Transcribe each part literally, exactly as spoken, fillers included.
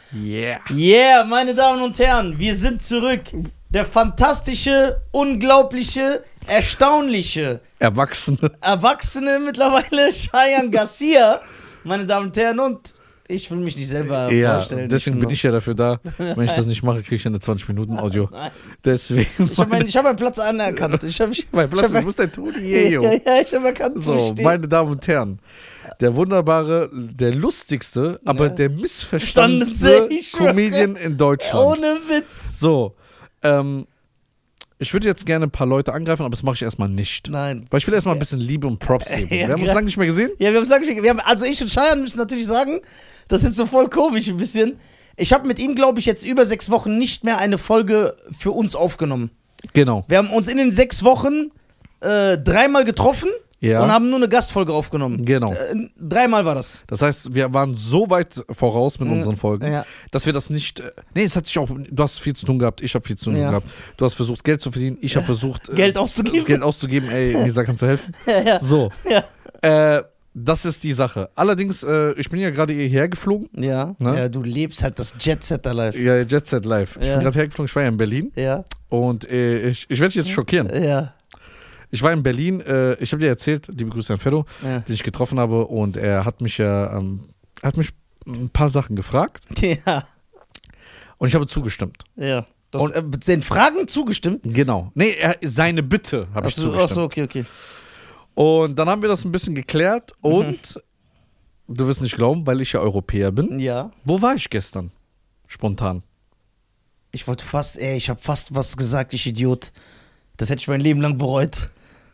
Yeah. Yeah, meine Damen und Herren, wir sind zurück. Der fantastische, unglaubliche, erstaunliche, Erwachsene. erwachsene mittlerweile Cheyenne Garcia, meine Damen und Herren, und ich will mich nicht selber Ja, vorstellen. deswegen ich bin ich ja dafür da. Wenn ich das nicht mache, kriege ich eine zwanzig Minuten Audio. Deswegen. Ich habe meinen hab meinen Platz anerkannt. Ich hab, ich, mein Platz, ich hab, du bist der Toni Jejo. Ja, ja, ich habe erkannt, wo ich So, stehe. meine Damen und Herren. Der wunderbare, der lustigste, aber Ja. der missverstandenste Ich schwöre. Comedian in Deutschland. Ohne Witz. So, ähm, ich würde jetzt gerne ein paar Leute angreifen, aber das mache ich erstmal nicht. Nein. Weil ich will erstmal ein bisschen Liebe und Props geben. Ja, Wir haben uns gra- lange nicht mehr gesehen. Ja, wir haben gesagt, wir haben, also ich und Cheyenne müssen natürlich sagen, das ist so voll komisch ein bisschen. Ich habe mit ihm, glaube ich, jetzt über sechs Wochen nicht mehr eine Folge für uns aufgenommen. Genau. Wir haben uns in den sechs Wochen äh, dreimal getroffen Ja. und haben nur eine Gastfolge aufgenommen. Genau. Äh, dreimal war das. Das heißt, wir waren so weit voraus mit unseren Folgen, Ja. dass wir das nicht. äh, Nee, es hat sich auch. Du hast viel zu tun gehabt, ich habe viel zu tun Ja. gehabt. Du hast versucht, Geld zu verdienen, ich habe versucht. äh, Geld auszugeben. Geld auszugeben, ey, Lisa, kannst du helfen? Ja, ja. So. Ja. Äh, das ist die Sache. Allerdings, äh, ich bin ja gerade hierher geflogen. Ja. Ne? Ja, du lebst halt das Jet-Setter-Life. Ja, Jet Set Live. Ich Ja. bin gerade hergeflogen, ich war ja in Berlin. Ja. Und äh, ich, ich werde dich jetzt schockieren. Ja. Ich war in Berlin, äh, ich habe dir erzählt, liebe Grüße an Feddo, Ja. den ich getroffen habe. Und er hat mich ja, ähm, er hat mich ein paar Sachen gefragt. Ja. Und ich habe zugestimmt. Ja. Du hast Und- äh, den Fragen zugestimmt? Genau. Nee, er, seine Bitte habe ich Achso, zugestimmt. achso, okay, okay. Und dann haben wir das ein bisschen geklärt. Mhm. Und du wirst nicht glauben, weil ich ja Europäer bin. Ja. Wo war ich gestern? Spontan. Ich wollte fast, ey, ich habe fast was gesagt, ich Idiot. Das hätte ich mein Leben lang bereut.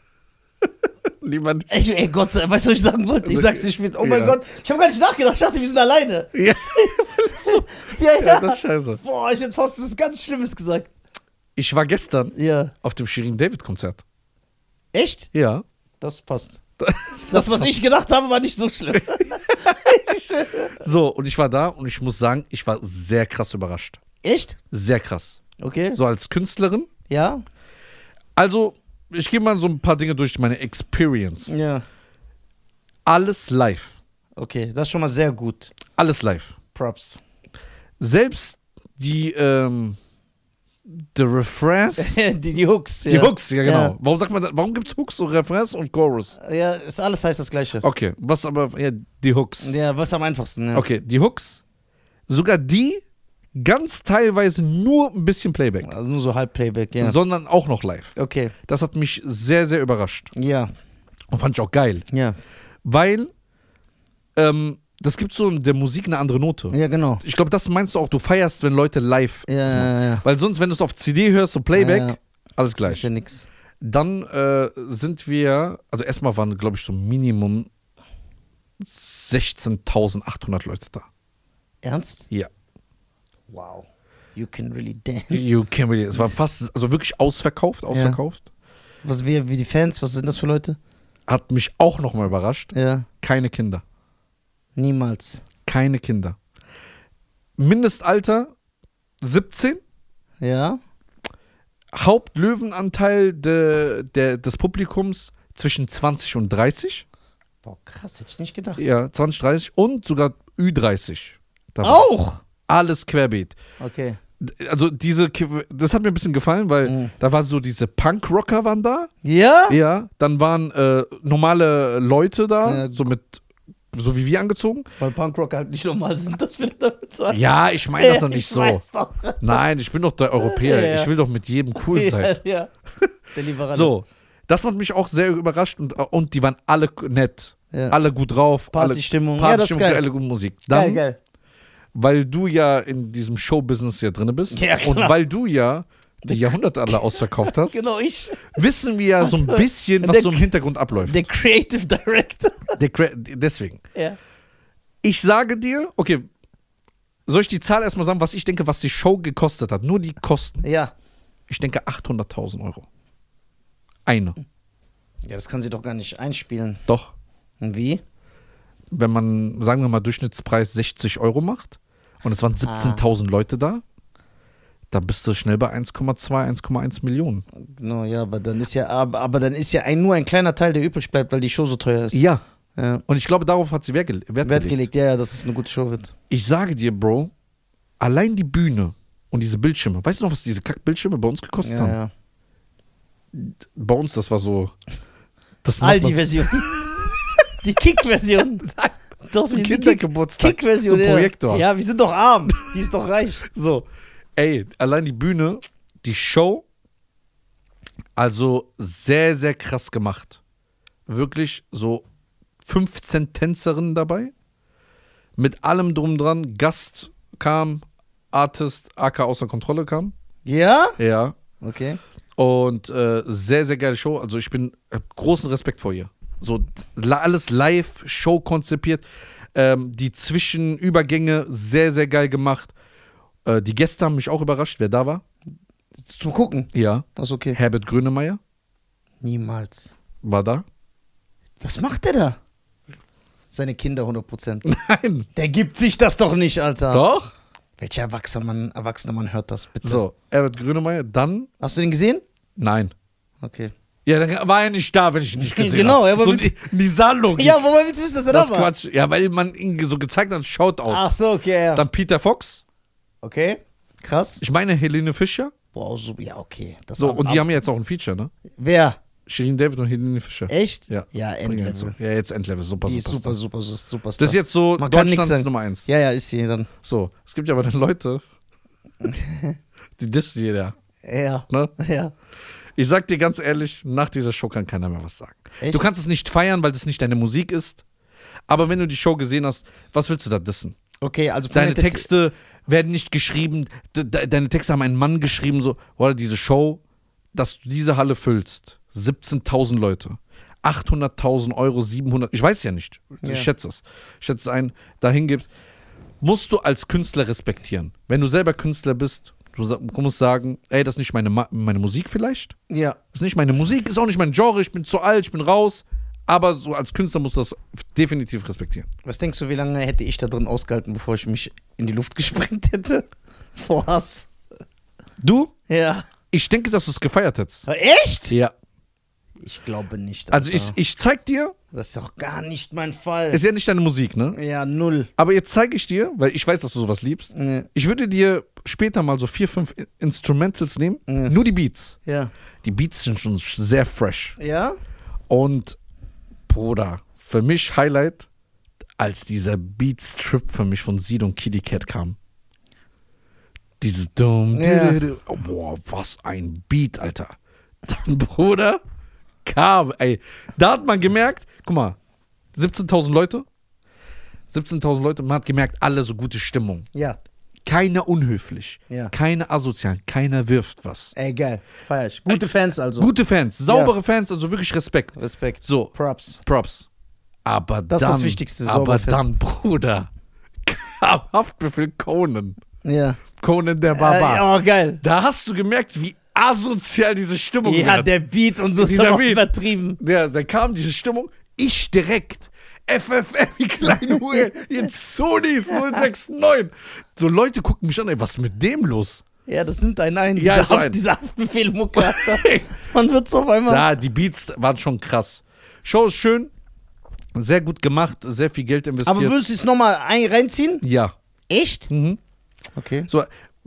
Niemand. Ey, ey Gott sei Dank, weißt du, was ich sagen wollte? Ich sag's nicht mit. Oh mein Ja. Gott, ich habe gar nicht nachgedacht. Ich dachte, wir sind alleine. Ja, Ja, ja. ja, das ist scheiße. Boah, ich hätte fast was ganz Schlimmes gesagt. Ich war gestern Ja. auf dem Shirin David Konzert. Echt? Ja. Das passt. Das, was ich gedacht habe, war nicht so schlimm. So, und ich war da und ich muss sagen, ich war sehr krass überrascht. Echt? Sehr krass. Okay. So als Künstlerin. Ja? Also, ich gehe mal so ein paar Dinge durch meine Experience. Ja. Alles live. Okay, das ist schon mal sehr gut. Alles live. Props. Selbst die, ähm, the Refrains. die, die Hooks. Die ja. Hooks, ja genau. Ja. Warum sagt man, da- warum gibt's Hooks und Refrains und Chorus? Ja, ist alles heißt das Gleiche. Okay, was aber, ja, die Hooks. Ja, was am einfachsten, ja. Okay, die Hooks, sogar die ganz teilweise nur ein bisschen Playback, Also nur so halb Playback, ja. sondern auch noch live. Okay. Das hat mich sehr, sehr überrascht Ja. und fand ich auch geil, Ja. weil ähm, das gibt so in der Musik eine andere Note. Ja, genau. Ich glaube, das meinst du auch, du feierst, wenn Leute live Ja, das machen. ja, ja. Weil sonst, wenn du es auf C D hörst, so Playback, Ja, ja. alles Ist gleich. ja nix. Dann äh, sind wir, also erstmal waren, glaube ich, so Minimum sechzehntausendachthundert Leute da. Ernst? Ja. Wow. You can really dance. You can really, es war fast, also wirklich ausverkauft, ausverkauft. Was wir, wie die Fans, was sind das für Leute? Hat mich auch nochmal überrascht. Ja. Keine Kinder. Niemals. Keine Kinder. Mindestalter siebzehn. Ja. Hauptlöwenanteil de, de, des Publikums zwischen zwanzig und dreißig. Boah, krass, hätte ich nicht gedacht. Ja, zwanzig, dreißig und sogar Ü dreißig. Da war Auch? alles querbeet. Okay. Also diese, das hat mir ein bisschen gefallen, weil Mhm. da war so diese Punk-Rocker waren da. Ja? Ja, dann waren äh, normale Leute da, Ja. so mit, so wie wir angezogen. Weil Punkrocker halt nicht normal sind, das will ich damit sagen. Ja, ich meine das doch nicht ich so. Weiß doch. Nein, ich bin doch der Europäer. Ja, ja. Ich will doch mit jedem cool sein. Ja, ja. Der Lieferant. So, das hat mich auch sehr überrascht und, und die waren alle nett. Ja. Alle gut drauf. Partystimmung. Alle, Ja, das ist Partystimmung, geil. geile gute Musik. Dann, Geil, geil. weil du ja in diesem Showbusiness ja drin bist Ja, klar. und weil du ja die Jahrhunderte alle ausverkauft hast, Genau, ich. wissen wir ja so ein bisschen, was Der- so im Hintergrund abläuft. Der Creative Director. Der Cra- deswegen. Ja. Ich sage dir, okay, soll ich die Zahl erstmal sagen, was ich denke, was die Show gekostet hat? Nur die Kosten. Ja. Ich denke achthunderttausend Euro. Eine. Ja, das kann sie doch gar nicht einspielen. Doch. Und wie? Wenn man, sagen wir mal, Durchschnittspreis sechzig Euro macht und es waren siebzehntausend Leute da, dann bist du schnell bei eins Komma zwei, eins Komma eins Millionen. Genau, ja, aber dann ist ja, aber, aber dann ist ja ein, nur ein kleiner Teil, der übrig bleibt, weil die Show so teuer ist. Ja. Ja. Und ich glaube, darauf hat sie Wert, gel Wert, Wert gelegt. gelegt, ja, ja, dass es eine gute Show wird. Ich sage dir, Bro, allein die Bühne und diese Bildschirme. Weißt du noch, was diese Kack-Bildschirme bei uns gekostet Ja, haben? ja. Bei uns, das war so. Das macht man- Aldi-Version. Die Kick-Version. Doch, Zum die Kindergeburtstag. Kick-Version. Zum Projektor. Ja. ja, wir sind doch arm. Die ist doch reich. So, ey, allein die Bühne, die Show, also sehr, sehr krass gemacht. Wirklich so fünfzehn Tänzerinnen dabei. Mit allem drum dran. Gast kam, Artist, A K außer Kontrolle kam. Ja? Ja. Okay. Und äh, sehr, sehr geile Show. Also ich bin hab großen Respekt vor ihr. So la- alles live, Show konzipiert. Ähm, die Zwischenübergänge sehr, sehr geil gemacht. Äh, die Gäste haben mich auch überrascht, wer da war. Zum Gucken. Ja. Das ist okay. Herbert Grönemeyer Niemals. war da. Was macht der da? Seine Kinder hundert Prozent. Nein. Der gibt sich das doch nicht, Alter. Doch. Welcher erwachsener Mann, erwachsener Mann hört das, bitte? So, Herbert Grönemeyer, dann. Hast du den gesehen? Nein. Okay. Ja, dann war er nicht da, wenn ich ihn nicht gesehen Genau, habe. ja, aber so willst- die, die Saarlogik. Ja, woher willst du wissen, dass er das da war? Quatsch. Ja, weil man ihn so gezeigt hat, Shoutout. Ach so, okay, ja. Dann Peter Fox. Okay, krass. Ich meine Helene Fischer. Boah, so, ja, okay. Das So, ab- und die ab- haben ja jetzt auch ein Feature, ne? Wer? Shirin David und Helene Fischer. Echt? Ja. Ja, Bringen jetzt so. Endlevel. Ja, jetzt Endlevel. Super, Die ist super. super, super, super, super. Das ist jetzt so Man kann nix Deutschlands sagen. Nummer eins. Ja, ja, ist sie dann. So, es gibt ja aber dann Leute, die dissen jeder. Ja. Ne? Ja. Ich sag dir ganz ehrlich, nach dieser Show kann keiner mehr was sagen. Echt? Du kannst es nicht feiern, weil das nicht deine Musik ist. Aber wenn du die Show gesehen hast, was willst du da dissen? Okay, also von Deine der Te- Texte werden nicht geschrieben, de de deine Texte haben einen Mann geschrieben, so, oder diese Show, dass du diese Halle füllst. siebzehntausend Leute. achthunderttausend Euro, siebenhundert, ich weiß ja nicht. Ich Ja. schätze es. Ich schätze es ein, dahin gibst. Musst du als Künstler respektieren. Wenn du selber Künstler bist, du, sa- du musst sagen, ey, das ist nicht meine, Ma meine Musik vielleicht. Ja. Das ist nicht meine Musik, ist auch nicht mein Genre, ich bin zu alt, ich bin raus. Aber so als Künstler musst du das definitiv respektieren. Was denkst du, wie lange hätte ich da drin ausgehalten, bevor ich mich in die Luft gesprengt hätte? Vor Hass. Du? Ja. Ich denke, dass du es gefeiert hättest. Echt? Ja. Ich glaube nicht. Also Alter. ich, ich zeig dir, Das ist doch gar nicht mein Fall. ist ja nicht deine Musik, ne? Ja, null. Aber jetzt zeige ich dir, weil ich weiß, dass du sowas liebst. Nee. Ich würde dir später mal so vier, fünf I- Instrumentals nehmen. Ja. Nur die Beats. Ja. Die Beats sind schon sehr fresh. Ja? Und Bruder, für mich Highlight, als dieser Beats-Trip für mich von Sid und Kitty Cat kam. Diese dumm. Ja. Oh, boah, was ein Beat, Alter. Dann, Bruder, kam, ey. Da hat man gemerkt, guck mal, siebzehntausend Leute. siebzehntausend Leute, man hat gemerkt, alle so gute Stimmung. Ja. Keiner unhöflich. Ja. Keiner asozial. Keiner wirft was. Ey, geil. Feier ich. Gute Fans also. Gute Fans, saubere Fans, also wirklich Respekt. Respekt. So, Props. Props. Aber Das dann, ist das Wichtigste, aber saubere Fans. dann, Bruder, kam Haftbefehl Conan. Ja. Conan der Äh, Barbar. ja, oh, geil. Da hast du gemerkt, wie asozial diese Stimmung Ja, wird. der Beat und so ist Dieser aber auch Beat. übertrieben. Ja, da kam diese Stimmung, ich direkt. F F M, die kleine Uhr, jetzt Sonys null sechs neun. So Leute gucken mich an, ey, was ist mit dem los? Ja, das nimmt einen ein. Ja, Diese, so Haft, ein- diese Haftbefehl-Mucke, Alter. Man wird so auf einmal. Da, die Beats waren schon krass. Show ist schön, sehr gut gemacht, sehr viel Geld investiert. Aber würdest du es nochmal reinziehen? ja. Echt? Mhm. Okay. So,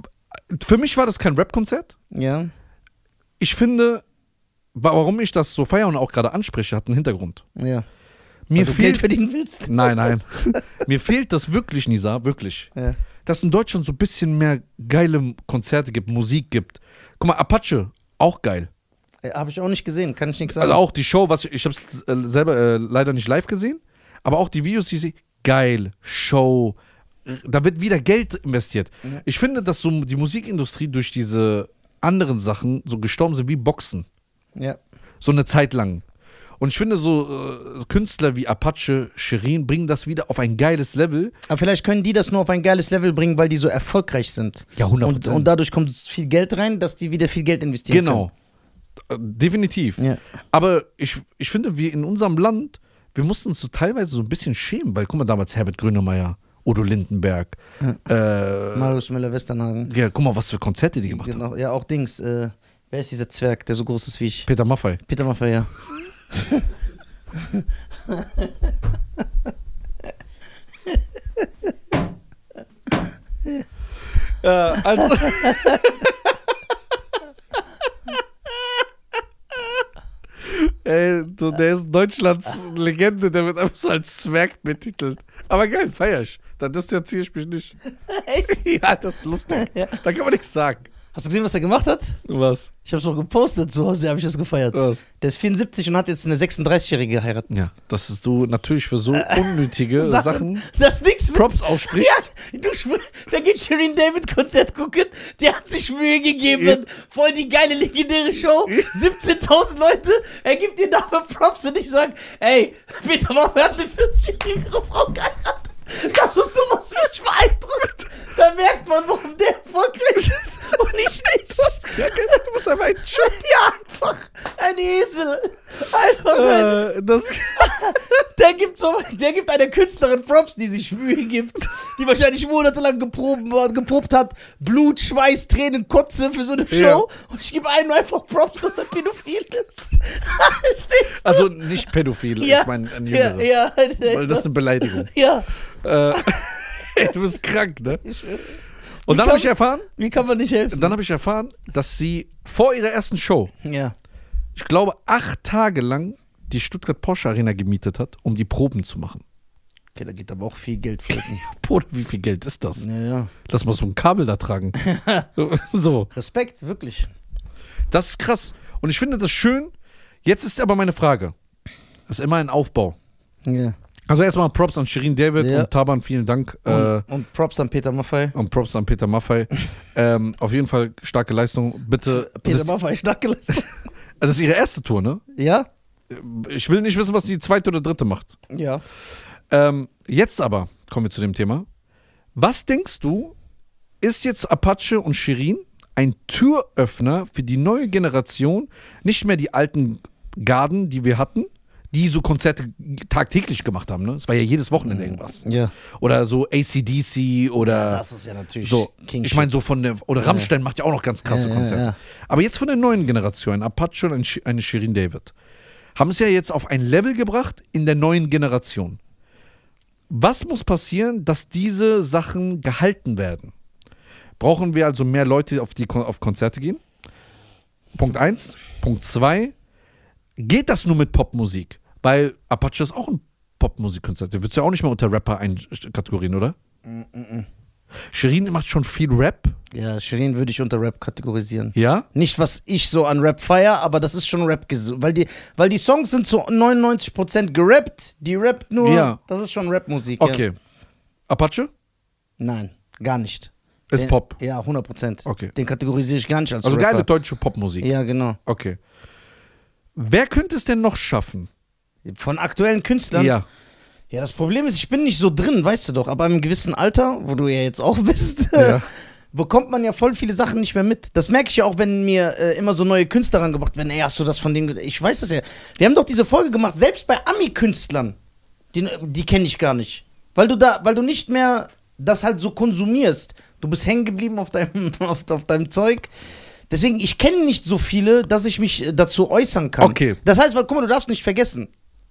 für mich war das kein Rap-Konzert. Ja. Ich finde, wa- warum ich das so feiere und auch gerade anspreche, hat einen Hintergrund. Ja. Mir Weil du Geld fehlt. verdienen willst? Nein, nein. Mir fehlt das wirklich, Nisa, wirklich. Ja. Dass in Deutschland so ein bisschen mehr geile Konzerte gibt, Musik gibt. Guck mal, Apache, auch geil. Äh, Habe ich auch nicht gesehen, kann ich nichts sagen. Also auch die Show, was ich, ich habe es äh, selber äh, leider nicht live gesehen, aber auch die Videos, die ich sehe, geil, Show. Da wird wieder Geld investiert. Mhm. Ich finde, dass so die Musikindustrie durch diese anderen Sachen so gestorben sind wie Boxen. Ja. So eine Zeit lang. Und ich finde, so äh, Künstler wie Apache, Shirin bringen das wieder auf ein geiles Level. Aber vielleicht können die das nur auf ein geiles Level bringen, weil die so erfolgreich sind. Ja, hundert Und, Prozent. und dadurch kommt viel Geld rein, dass die wieder viel Geld investieren Genau. Äh, Definitiv. können. Ja. Aber ich, ich finde, wir in unserem Land, wir mussten uns so teilweise so ein bisschen schämen, weil guck mal, damals Herbert Grönemeyer, Udo Lindenberg, äh, Marius Müller-Westernhagen. ja, guck mal, was für Konzerte die gemacht haben. Genau. Ja, auch Dings. Äh, wer ist dieser Zwerg, der so groß ist wie ich? Peter Maffay. Peter Maffay, ja. Äh, also. Ey, so, der ist Deutschlands Legende, der wird einfach so als Zwerg betitelt. Aber geil, feier ich. Das distanziere ich mich nicht. Echt? Ja, das ist lustig. Ja. Da kann man nichts sagen. Hast du gesehen, was er gemacht hat? Was? Ich hab's doch gepostet, zu Hause habe ich das gefeiert. Was? Der ist vierundsiebzig und hat jetzt eine sechsunddreißigjährige geheiratet. Ja, dass du natürlich für so unnötige Sachen Das ist nix mit. Props aussprichst. Ja, du schwör, da geht Shirin David Konzert gucken, der hat sich Mühe gegeben, Ja. voll die geile legendäre Show, siebzehntausend Leute, er gibt dir dafür Props und ich sag, ey, Peter Maffay hat eine vierzig-jährige Frau geheiratet. Das ist sowas, was mich beeindruckt. Da merkt man, warum der erfolgreich ist und ich nicht. Ja, du bist einfach ein Typ. Ja, einfach ein Esel. Einfach ein... Äh, das, Der gibt, so, der gibt einer Künstlerin Props, die sich Mühe gibt, die wahrscheinlich monatelang geprobt, geprobt hat, Blut, Schweiß, Tränen, Kotze für so eine Show. Ja. Und ich gebe einem einfach Props, dass er pädophil ist. Verstehst du? also nicht pädophil, Ja, ich meine ein ja, Jüngerer. ja, Weil das ist eine Beleidigung. Ja. Äh, ey, du bist krank, ne? Ich schwöre. Und Wie dann kann- habe ich erfahren, Wie kann man nicht helfen? dann habe ich erfahren, dass sie vor ihrer ersten Show, Ja. ich glaube, acht Tage lang die Stuttgart Porsche Arena gemietet hat, um die Proben zu machen. Okay, da geht aber auch viel Geld flöten. Bruder, wie viel Geld ist das? Ja, ja. Lass mal so ein Kabel da tragen. So, Respekt, wirklich. das ist krass. Und ich finde das schön. Jetzt ist aber meine Frage. Das ist immer ein Aufbau. Ja. Also erstmal Props an Shirin David Ja. und Taban, vielen Dank. Und, äh, und Props an Peter Maffay. und Props an Peter Maffay. ähm, auf jeden Fall starke Leistung. Bitte. Peter Das, Maffay, stark geleistet. das ist ihre erste Tour, ne? Ja? Ich will nicht wissen, was die zweite oder dritte macht. Ja. Ähm, jetzt aber kommen wir zu dem Thema. Was denkst du, ist jetzt Apache und Shirin ein Türöffner für die neue Generation? Nicht mehr die alten Garden, die wir hatten, die so Konzerte tagtäglich gemacht haben. Ne? Es war ja jedes Wochenende irgendwas. Ja. Oder so A C D C oder Das ist ja natürlich so. King Ich meine, so von der. Oder Ja, Rammstein macht ja auch noch ganz krasse Ja, ja, Konzerte. ja. Aber jetzt von der neuen Generation, ein Apache und ein Sh- eine Shirin David, haben es ja jetzt auf ein Level gebracht in der neuen Generation. Was muss passieren, dass diese Sachen gehalten werden? Brauchen wir also mehr Leute, auf die Kon- auf Konzerte gehen? Punkt eins. Punkt zwei. Geht das nur mit Popmusik? Weil Apache ist auch ein Popmusikkünstler. Der wird ja auch nicht mehr unter Rapper einkategorieren, oder? Shirin macht schon viel Rap. Ja, Shirin würde ich unter Rap kategorisieren. Ja? Nicht, was ich so an Rap feier, aber das ist schon Rap, ges- weil die, weil die Songs sind zu neunundneunzig Prozent gerappt, die rappt nur, Ja. das ist schon Rapmusik. Okay. Apache? Ja. Nein, gar nicht. Ist Den, Pop. Ja, hundert Prozent. Okay. Den kategorisiere ich gar nicht als Also Rapper. geile deutsche Popmusik. Ja, genau. Okay. Wer könnte es denn noch schaffen? Von aktuellen Künstlern? Ja. Ja, das Problem ist, ich bin nicht so drin, weißt du doch, aber im gewissen Alter, wo du ja jetzt auch bist, Ja. bekommt man ja voll viele Sachen nicht mehr mit. Das merke ich ja auch, wenn mir äh, immer so neue Künstler rangebracht werden. Ey, hast du das von dem... ge- Ich weiß das ja. Wir haben doch diese Folge gemacht, selbst bei Ami-Künstlern. Die, die kenne ich gar nicht. Weil du da, weil du nicht mehr das halt so konsumierst. Du bist hängen geblieben auf deinem, auf, auf deinem Zeug. Deswegen, ich kenne nicht so viele, dass ich mich äh, dazu äußern kann. Okay. Das heißt, weil, guck mal, du darfst nicht vergessen.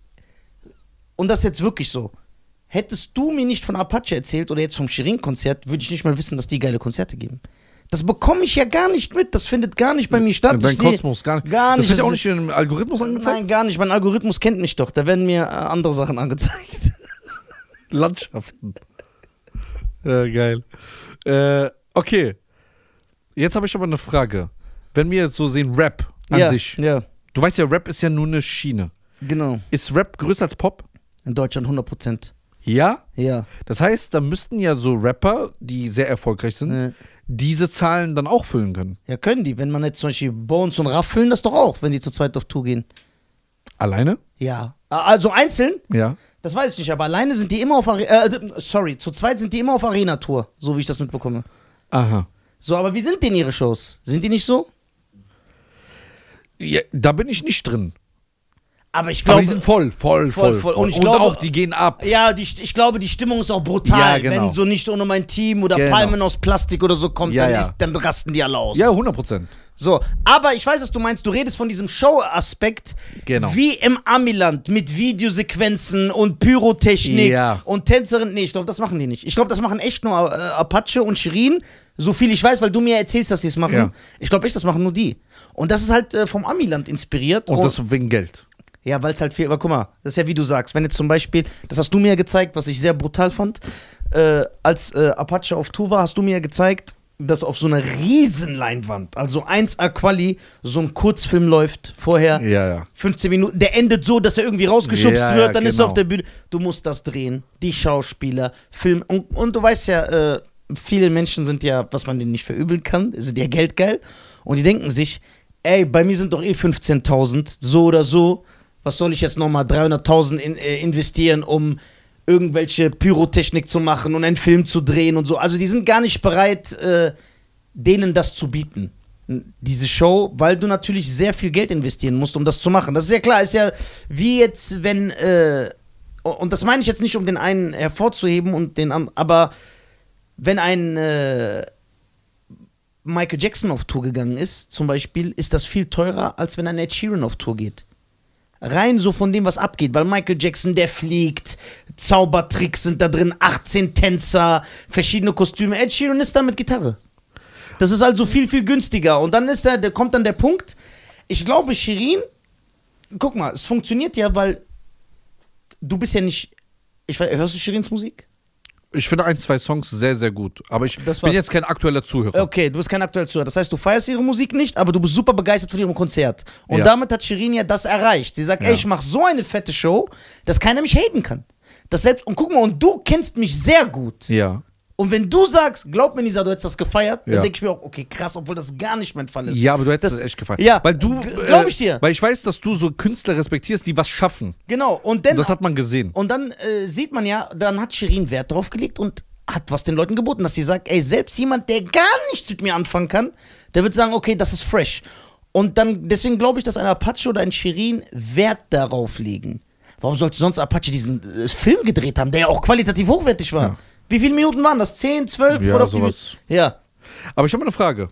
Und das ist jetzt wirklich so. Hättest du mir nicht von Apache erzählt oder jetzt vom Shirin-Konzert, würde ich nicht mal wissen, dass die geile Konzerte geben. Das bekomme ich ja gar nicht mit. Das findet gar nicht bei mir statt. Dein Ich seh- Kosmos gar nicht. Gar nicht. Das wird ja Das auch ist- nicht im Algorithmus angezeigt? Nein, gar nicht. Mein Algorithmus kennt mich doch. Da werden mir äh, andere Sachen angezeigt. Landschaften. Ja, geil. Äh, okay. Jetzt habe ich aber eine Frage. Wenn wir jetzt so sehen, Rap an ja, sich. ja, Du weißt ja, Rap ist ja nur eine Schiene. genau. Ist Rap größer als Pop? In Deutschland hundert Prozent. Ja? Ja. Das heißt, da müssten ja so Rapper, die sehr erfolgreich sind, Ja. diese Zahlen dann auch füllen können. Ja, können die. Wenn man jetzt zum Beispiel Bones und Raff füllen das doch auch, wenn die zu zweit auf Tour gehen. Alleine? Ja. Also einzeln? Ja. Das weiß ich nicht, aber alleine sind die immer auf Arena. Äh, sorry, zu zweit sind die immer auf Arena-Tour, so wie ich das mitbekomme. Aha. So, aber wie sind denn ihre Shows? Sind die nicht so? Ja, da bin ich nicht drin. Aber ich Aber glaube. die sind voll, voll, voll. Voll, voll. voll. Und ich glaube- auch, die gehen ab. Ja, die, ich glaube, die Stimmung ist auch brutal. Ja, genau. Wenn so nicht ohne mein Team oder Genau. Palmen aus Plastik oder so kommt, Ja, dann, ja. Ist, dann rasten die alle aus. Ja, hundert Prozent. So, aber ich weiß, was du meinst. Du redest von diesem Show-Aspekt. Genau. Wie im Amiland mit Videosequenzen und Pyrotechnik Ja. und Tänzerin. Nee, ich glaube, das machen die nicht. Ich glaube, das machen echt nur äh, Apache und Shirin So viel ich weiß, weil du mir erzählst, dass sie es machen. Ja. Ich glaube echt, das machen nur die. Und das ist halt äh, vom Amiland inspiriert. Und das wegen Geld. Ja, weil es halt viel, aber guck mal, das ist ja wie du sagst, wenn jetzt zum Beispiel, das hast du mir ja gezeigt, was ich sehr brutal fand, äh, als äh, Apache auf Tour war, hast du mir ja gezeigt, dass auf so einer Riesenleinwand, also eins A Quali, so ein Kurzfilm läuft vorher, Ja, ja. fünfzehn Minuten, der endet so, dass er irgendwie rausgeschubst Ja, wird, ja, dann ist er genau. auf der Bühne, du musst das drehen, die Schauspieler, Film, und, und du weißt ja, äh, viele Menschen sind ja, was man denen nicht verübeln kann, sind ja geldgeil, und die denken sich, ey, bei mir sind doch eh fünfzehntausend, so oder so, was soll ich jetzt nochmal dreihunderttausend in, äh, investieren, um irgendwelche Pyrotechnik zu machen und einen Film zu drehen und so. Also die sind gar nicht bereit, äh, denen das zu bieten, diese Show, weil du natürlich sehr viel Geld investieren musst, um das zu machen. Das ist ja klar, ist ja wie jetzt, wenn, äh, und das meine ich jetzt nicht, um den einen hervorzuheben, und den, aber wenn ein äh, Michael Jackson auf Tour gegangen ist, zum Beispiel, ist das viel teurer, als wenn ein Ed Sheeran auf Tour geht. Rein so von dem, was abgeht, weil Michael Jackson, der fliegt, Zaubertricks sind da drin, achtzehn Tänzer, verschiedene Kostüme. Ed Sheeran ist da mit Gitarre. Das ist also viel, viel günstiger. Und dann ist da, da kommt dann der Punkt, ich glaube, Shirin, guck mal, es funktioniert ja, weil du bist ja nicht, ich weiß, hörst du Shirins Musik? Ich finde ein, zwei Songs sehr, sehr gut. Aber ich Das war- bin jetzt kein aktueller Zuhörer. Okay, du bist kein aktueller Zuhörer. Das heißt, du feierst ihre Musik nicht, aber du bist super begeistert von ihrem Konzert. Und Ja. damit hat Shirin ja das erreicht. Sie sagt, Ja. ey, ich mach so eine fette Show, dass keiner mich haten kann. Das selbst, und guck mal, und du kennst mich sehr gut. Ja. Und wenn du sagst, glaub mir, Nisa, du hättest das gefeiert, dann Ja. denke ich mir auch, okay, krass, obwohl das gar nicht mein Fall ist. Ja, aber du hättest Das- das echt gefallen. ja, Weil du. g- glaub ich dir. Weil ich weiß, dass du so Künstler respektierst, die was schaffen. Genau, und Und dann, das hat man gesehen. und dann äh, sieht man ja, dann hat Shirin Wert drauf gelegt und hat was den Leuten geboten, dass sie sagt, ey, selbst jemand, der gar nichts mit mir anfangen kann, der wird sagen, okay, das ist fresh. Und dann, deswegen glaube ich, dass ein Apache oder ein Shirin Wert darauf legen. Warum sollte sonst Apache diesen äh, Film gedreht haben, der ja auch qualitativ hochwertig war? Ja. Wie viele Minuten waren das? zehn, zwölf? Ja, oder auf die sowas. Mi- Ja. Aber ich habe mal eine Frage.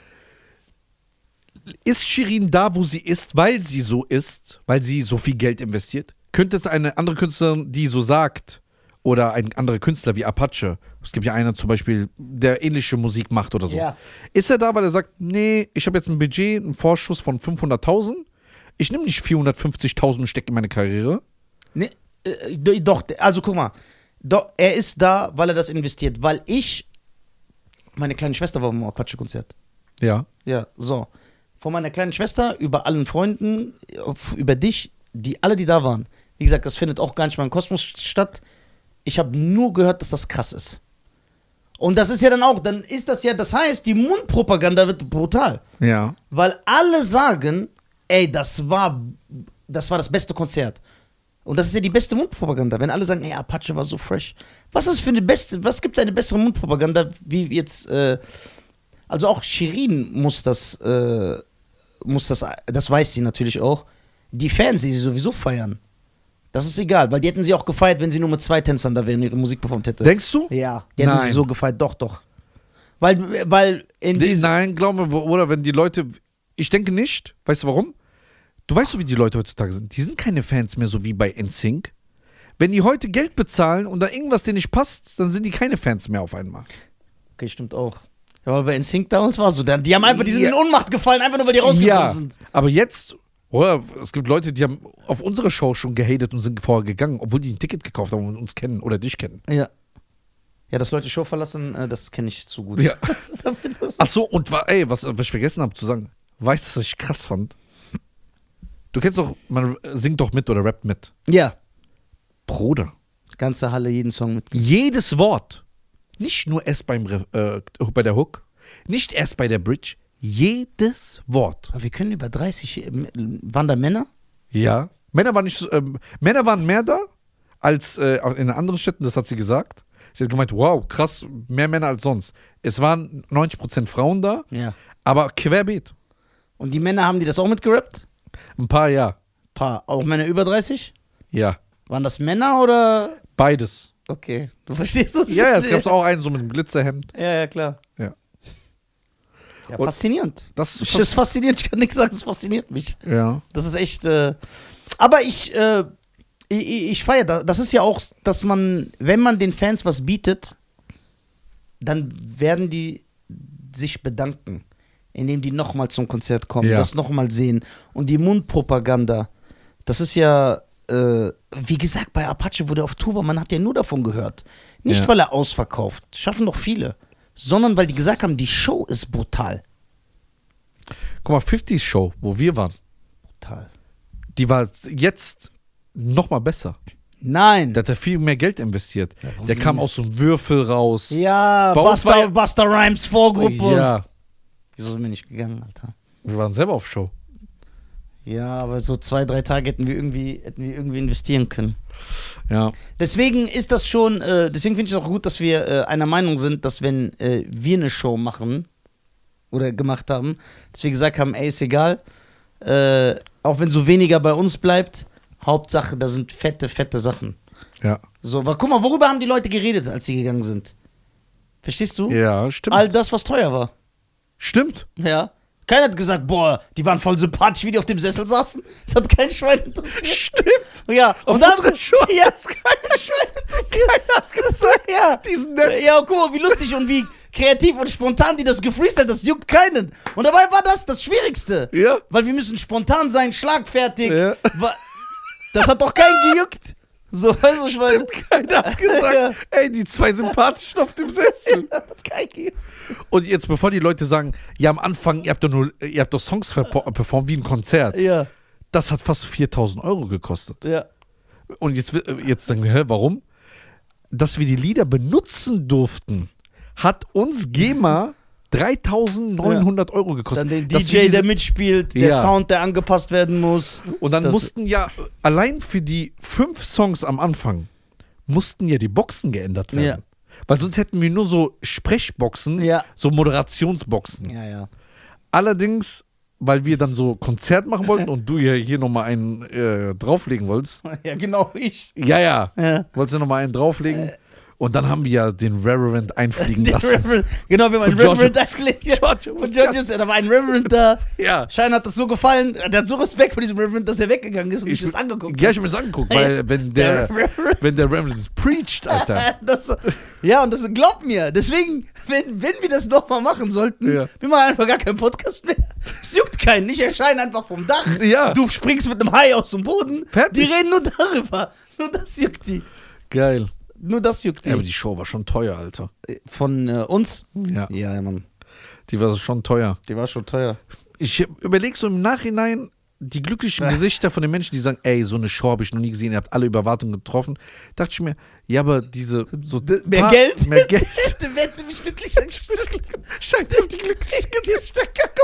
Ist Shirin da, wo sie ist, weil sie so ist, weil sie so viel Geld investiert? Könnte es eine andere Künstlerin, die so sagt, oder ein anderer Künstler wie Apache, es gibt ja einen zum Beispiel, der ähnliche Musik macht oder so. Ja. Ist er da, weil er sagt, nee, ich habe jetzt ein Budget, einen Vorschuss von fünfhunderttausend, ich nehme nicht vierhundertfünfzigtausend und stecke in meine Karriere? Nee, äh, do- doch, also guck mal. Doch, er ist da, weil er das investiert. Weil ich, meine kleine Schwester war beim Apache-Konzert. Ja. Ja, so. Von meiner kleinen Schwester, über allen Freunden, auf- über dich, die alle, die da waren. Wie gesagt, das findet auch gar nicht mal im Kosmos statt. Ich habe nur gehört, dass das krass ist. Und das ist ja dann auch, dann ist das ja, das heißt, die Mundpropaganda wird brutal. Ja. Weil alle sagen, ey, das war, das war das beste Konzert. Und das ist ja die beste Mundpropaganda. Wenn alle sagen, ey, Apache war so fresh. Was ist für eine beste, was gibt es eine bessere Mundpropaganda, wie jetzt, äh, also auch Shirin muss das, äh, muss das, das weiß sie natürlich auch, die Fans, die sie sowieso feiern. Das ist egal, weil die hätten sie auch gefeiert, wenn sie nur mit zwei Tänzern da wären, ihre Musik performt hätte. Denkst du? Ja, die hätten Nein. sie so gefeiert, doch, doch. Weil, weil in Die, diesem, nein, glaub mir, oder wenn die Leute, ich denke nicht, weißt du warum? Du weißt so, wie die Leute heutzutage sind. Die sind keine Fans mehr so wie bei N Sync. Wenn die heute Geld bezahlen und da irgendwas denen nicht passt, dann sind die keine Fans mehr auf einmal. Okay, stimmt auch. Ja, aber bei N Sync damals war es so. Die haben einfach, die sind Ja. in Ohnmacht gefallen, einfach nur, weil die rausgekommen Ja, sind. aber jetzt, oder, es gibt Leute, die haben auf unsere Show schon gehatet und sind vorher gegangen, obwohl die ein Ticket gekauft haben und uns kennen oder dich kennen. Ja. Ja, dass Leute Show verlassen, äh, das kenne ich zu gut. Ja. Das- Ach so, und wa- ey, was, was ich vergessen habe zu sagen, weißt du, was ich krass fand? Du kennst doch, man singt doch mit oder rappt mit. ja. Bruder. Ganze Halle, jeden Song mit. Jedes Wort, nicht nur erst beim, Re- äh, bei der Hook, nicht erst bei der Bridge, jedes Wort. Aber wir können über dreißig, äh, waren da Männer? Ja. Männer waren nicht, so- ähm, Männer waren mehr da als äh, in anderen Städten, das hat sie gesagt. Sie hat gemeint, wow, krass, mehr Männer als sonst. Es waren neunzig Prozent Frauen da, Ja. aber querbeet. Und die Männer, haben die das auch mitgerappt? Ein paar, ja. Paar. Auch Männer über dreißig? Ja. Waren das Männer oder? Beides. Okay, du verstehst das? Ja, ja, es gab auch einen so mit einem Glitzerhemd. Ja, ja, klar. Ja. Ja, Und- faszinierend. Das ist Das ist faszinierend, ich kann nichts sagen, das fasziniert mich. Ja. Das ist echt. Äh, aber ich, äh, ich, ich, ich feiere das. Das ist ja auch, dass man, wenn man den Fans was bietet, dann werden die sich bedanken, indem die nochmal zum Konzert kommen, Ja. das nochmal sehen. Und die Mundpropaganda, das ist ja, äh, wie gesagt, bei Apache, wo der auf Tour war, man hat ja nur davon gehört. Nicht, Ja. weil er ausverkauft, schaffen doch viele, sondern weil die gesagt haben, die Show ist brutal. Guck mal, fünfziger Show, wo wir waren, Brutal. die war jetzt noch mal besser. Nein. Der hat ja viel mehr Geld investiert. warum Der sind kam wir- aus so einem Würfel raus. Ja, Bei uns war Buster, ja- Buster Rhymes Vorgruppe. und- Ja, Wieso sind wir nicht gegangen, Alter? wir waren selber auf Show. Ja, aber so zwei, drei Tage hätten wir irgendwie, hätten wir irgendwie investieren können. Ja, Deswegen ist das schon, äh, deswegen finde ich es auch gut, dass wir äh, einer Meinung sind, dass wenn äh, wir eine Show machen oder gemacht haben, dass wir gesagt haben, ey, ist egal, äh, auch wenn so weniger bei uns bleibt, Hauptsache, da sind fette, fette Sachen. ja. So, aber guck mal, worüber haben die Leute geredet, als sie gegangen sind? Verstehst du? Ja, stimmt. All das, was teuer war. Stimmt. Ja. Keiner hat gesagt, boah, die waren voll sympathisch, wie die auf dem Sessel saßen. Das hat kein Schwein interessiert. Stimmt. Ja, Auf und dann, unserer Show. ja, das hat kein Schwein interessiert. Das war, ja. Die sind nett. Ja, und guck mal, wie lustig und wie kreativ und spontan die das gefreestylt, das juckt keinen. Und dabei war das das Schwierigste. Ja. Weil wir müssen spontan sein, schlagfertig. Ja. Wa- Das hat doch keinen gejuckt. So, weißt du, ich meine. Keiner hat gesagt, Ja. ey, die zwei sympathischen auf dem Sessel. Hat keinen gejuckt. Und jetzt, bevor die Leute sagen, ja, am Anfang, ihr habt doch nur, ihr habt doch Songs verpo- performt wie ein Konzert. Ja, Das hat fast viertausend Euro gekostet. ja. Und jetzt, wi- jetzt sagen wir, hä, warum? Dass wir die Lieder benutzen durften, hat uns GEMA dreitausendneunhundert Euro gekostet. Dann den Dass D wir J, diese- der mitspielt, der Ja. Sound, der angepasst werden muss. Und dann das- mussten ja, allein für die fünf Songs am Anfang, mussten ja die Boxen geändert werden. Ja. Weil sonst hätten wir nur so Sprechboxen, Ja. so Moderationsboxen. Ja, ja. Allerdings, weil wir dann so Konzert machen wollten und du ja hier nochmal einen äh, drauflegen wolltest. Ja, genau, ich. Ja, ja. Ja. Wolltest du nochmal einen drauflegen? Und dann haben wir ja den Reverend einfliegen Den lassen. Reverend, genau, wir haben einen Von Reverend George- eingelegt. George- Von Georges, da war ein Reverend da. Ja. Schein hat das so gefallen, der hat so Respekt vor diesem Reverend, dass er weggegangen ist und sich Ich- das angeguckt Ja, hat. ich habe mir das angeguckt, weil wenn der, Der Reverend. wenn der Reverend preached, Alter. Das, ja, und das glaubt mir. Deswegen, wenn, wenn wir das nochmal machen sollten, Ja. wir machen einfach gar keinen Podcast mehr. Es juckt keinen. Ich erscheine einfach vom Dach. Ja. Du springst mit einem Hai aus dem Boden. Fertig. Die reden nur darüber. Nur das juckt die. Geil. Nur das juckt die. Ja, aber die Show war schon teuer, Alter. Von äh, uns? Ja. Ja, ja, Mann. Die war schon teuer. Die war schon teuer. Ich überlege so im Nachhinein die glücklichen Gesichter von den Menschen, die sagen, ey, so eine Show habe ich noch nie gesehen, ihr habt alle über Erwartungen getroffen. Dachte ich mir, ja, aber diese so Mehr paar- Geld? Mehr Geld. Der hätte mich glücklich angespielt. Scheiße auf die glücklichen Gesichter.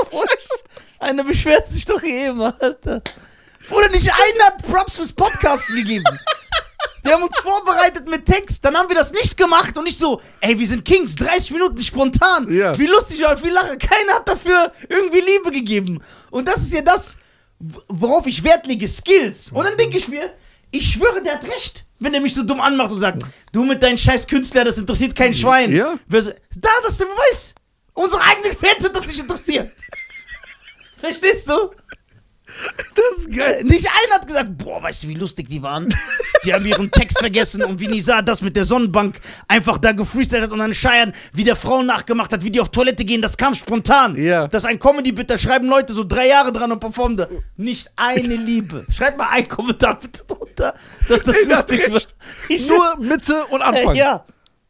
Einer beschwert sich doch eh immer, Alter. Bruder, nicht einer hat Props fürs Podcasten gegeben. Wir haben uns vorbereitet mit Text, dann haben wir das nicht gemacht und nicht so, ey, wir sind Kings, dreißig Minuten spontan. Ja. Wie lustig und wie lache. Keiner hat dafür irgendwie Liebe gegeben. Und das ist ja das, worauf ich Wert lege, Skills. Und dann denke ich mir, ich schwöre, der hat recht, wenn der mich so dumm anmacht und sagt, du mit deinen scheiß Künstler, das interessiert kein Schwein. Ja. Wer so- Da, das ist der Beweis. Unsere eigenen Fans sind das nicht interessiert. Verstehst du? Das ist geil. Nicht einer hat gesagt, boah, weißt du, wie lustig die waren? Die haben ihren Text vergessen und wie Nisa das mit der Sonnenbank einfach da gefreestylt hat und dann Scheiern, wie der Frauen nachgemacht hat, wie die auf Toilette gehen, das kam spontan. Ja. Das ist ein Comedy-Bit, da schreiben Leute so drei Jahre dran und performen da. Nicht eine Liebe. Schreibt mal einen Kommentar bitte drunter, dass das Ey, der hat lustig recht. wird. Ich Nur Mitte und Anfang. äh, ja,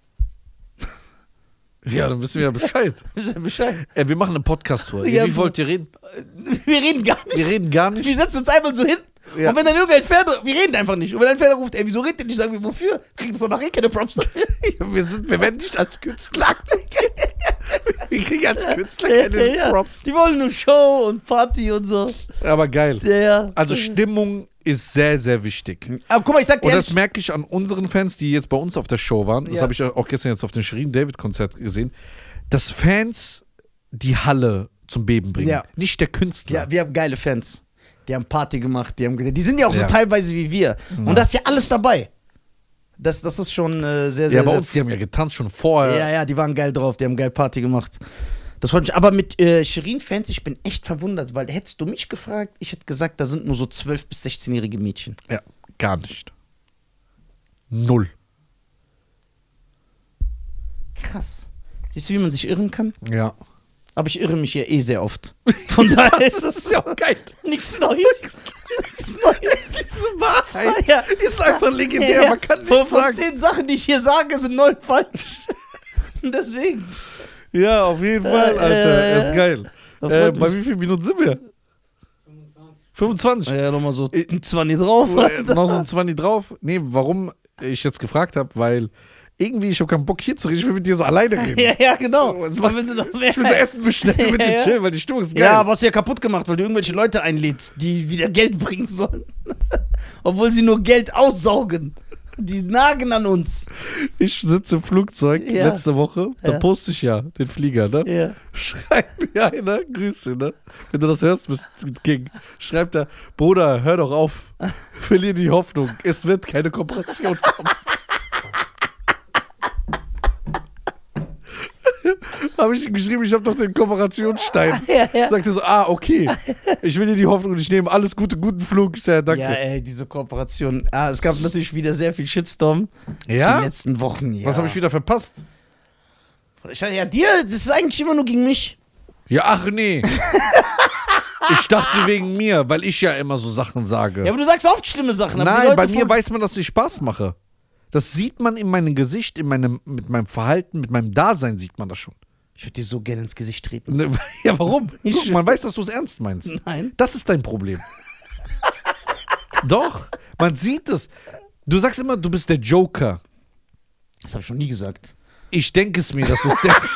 Ja, dann wissen wir ja Bescheid. Bescheid. Ey, wir machen eine Podcast-Tour. Ja, Wie wollt ihr reden? Wir reden gar nicht. Wir reden gar Wir nicht. setzen uns einfach so hin. Ja. Und wenn dann irgendein Pferd, wir reden einfach nicht. Und wenn ein Pferd ruft, ey, wieso redet ihr nicht? Sagen wir, wofür? Kriegen wir nachher keine Props dafür. Wir, sind, wir werden nicht als Künstler. Wir kriegen als Künstler Ja, keine ja, ja. Props. Die wollen nur Show und Party und so. Aber geil. Ja, ja. Also Stimmung ist sehr, sehr wichtig. Aber guck mal, ich sag dir Und das ehrlich, merke ich an unseren Fans, die jetzt bei uns auf der Show waren. Das Ja. habe ich auch gestern jetzt auf dem Shirin David Konzert gesehen. Dass Fans die Halle zum Beben bringen. Ja. Nicht der Künstler. ja, wir haben geile Fans. Die haben Party gemacht, die, haben, die sind ja auch so Ja. teilweise wie wir. Ja. Und da ist ja alles dabei. Das, das ist schon äh, sehr, sehr, Ja, bei sehr uns, die haben ja getanzt schon vorher. Ja, ja, die waren geil drauf, die haben geil Party gemacht. Das wollte ich, aber mit äh, Shirin-Fans, ich bin echt verwundert, weil hättest du mich gefragt, ich hätte gesagt, da sind nur so zwölf- bis sechzehnjährige Mädchen. Ja, gar nicht. Null. Krass. Siehst du, wie man sich irren kann? Ja. Aber ich irre mich ja eh sehr oft. Von daher ist Das es ist ja auch geil. nichts Neues. Nichts Neues. Diese Wahrheit Ja. ist einfach legendär. Ja, ja. Man kann nicht von, von sagen. zehn Sachen, die ich hier sage, sind neun falsch. Deswegen. Ja, auf jeden Fall, Äh, Alter. äh, Das ist geil. das Äh, freut bei mich. wie vielen Minuten sind wir? fünfundzwanzig. Ja, nochmal so ein zwanzig drauf. Äh, noch so ein zwanzig drauf. Nee, warum ich jetzt gefragt habe, weil irgendwie, ich habe keinen Bock hier zu reden, ich will mit dir so alleine reden. Ja, ja, genau. Oh, jetzt Was macht- willst du noch mehr? Ich will so Essen bestellen mit Ja, dir ja. chillen, weil die Stimmung ist geil. Ja, aber hast du ja kaputt gemacht, weil du irgendwelche Leute einlädst, die wieder Geld bringen sollen. Obwohl sie nur Geld aussaugen. Die nagen an uns. Ich sitze im Flugzeug Ja. letzte Woche, da Ja. poste ich ja den Flieger, ne? Ja. Schreibt mir einer, Grüße, ne? Wenn du das hörst, bist King. Schreibt er, Bruder, hör doch auf. Verlier die Hoffnung. Es wird keine Kooperation kommen. Habe ich ihm geschrieben, ich habe doch den Kooperationsstein. Ja, ja. Sagt er so, ah, okay. Ich will dir die Hoffnung und ich nehme alles Gute, guten Flug. Ich sage, danke. Ja, ey, diese Kooperation. Ah, es gab natürlich wieder sehr viel Shitstorm. Ja? Die letzten Wochen, ja. Was habe ich wieder verpasst? Ich, ja, dir, das ist eigentlich immer nur gegen mich. Ja, ach nee. Ich dachte wegen mir, weil ich ja immer so Sachen sage. Ja, aber du sagst oft schlimme Sachen. aber die Nein, Leute bei mir folgen- weiß man, dass ich Spaß mache. Das sieht man in meinem Gesicht, in meinem, mit meinem Verhalten, mit meinem Dasein sieht man das schon. Ich würde dir so gerne ins Gesicht treten. Ne, Ja, warum? Ich- Guck, man weiß, dass du es ernst meinst. Nein. Das ist dein Problem. Doch, man sieht es. Du sagst immer, du bist der Joker. Das habe ich schon nie gesagt. Ich denke es mir, dass du es denkst.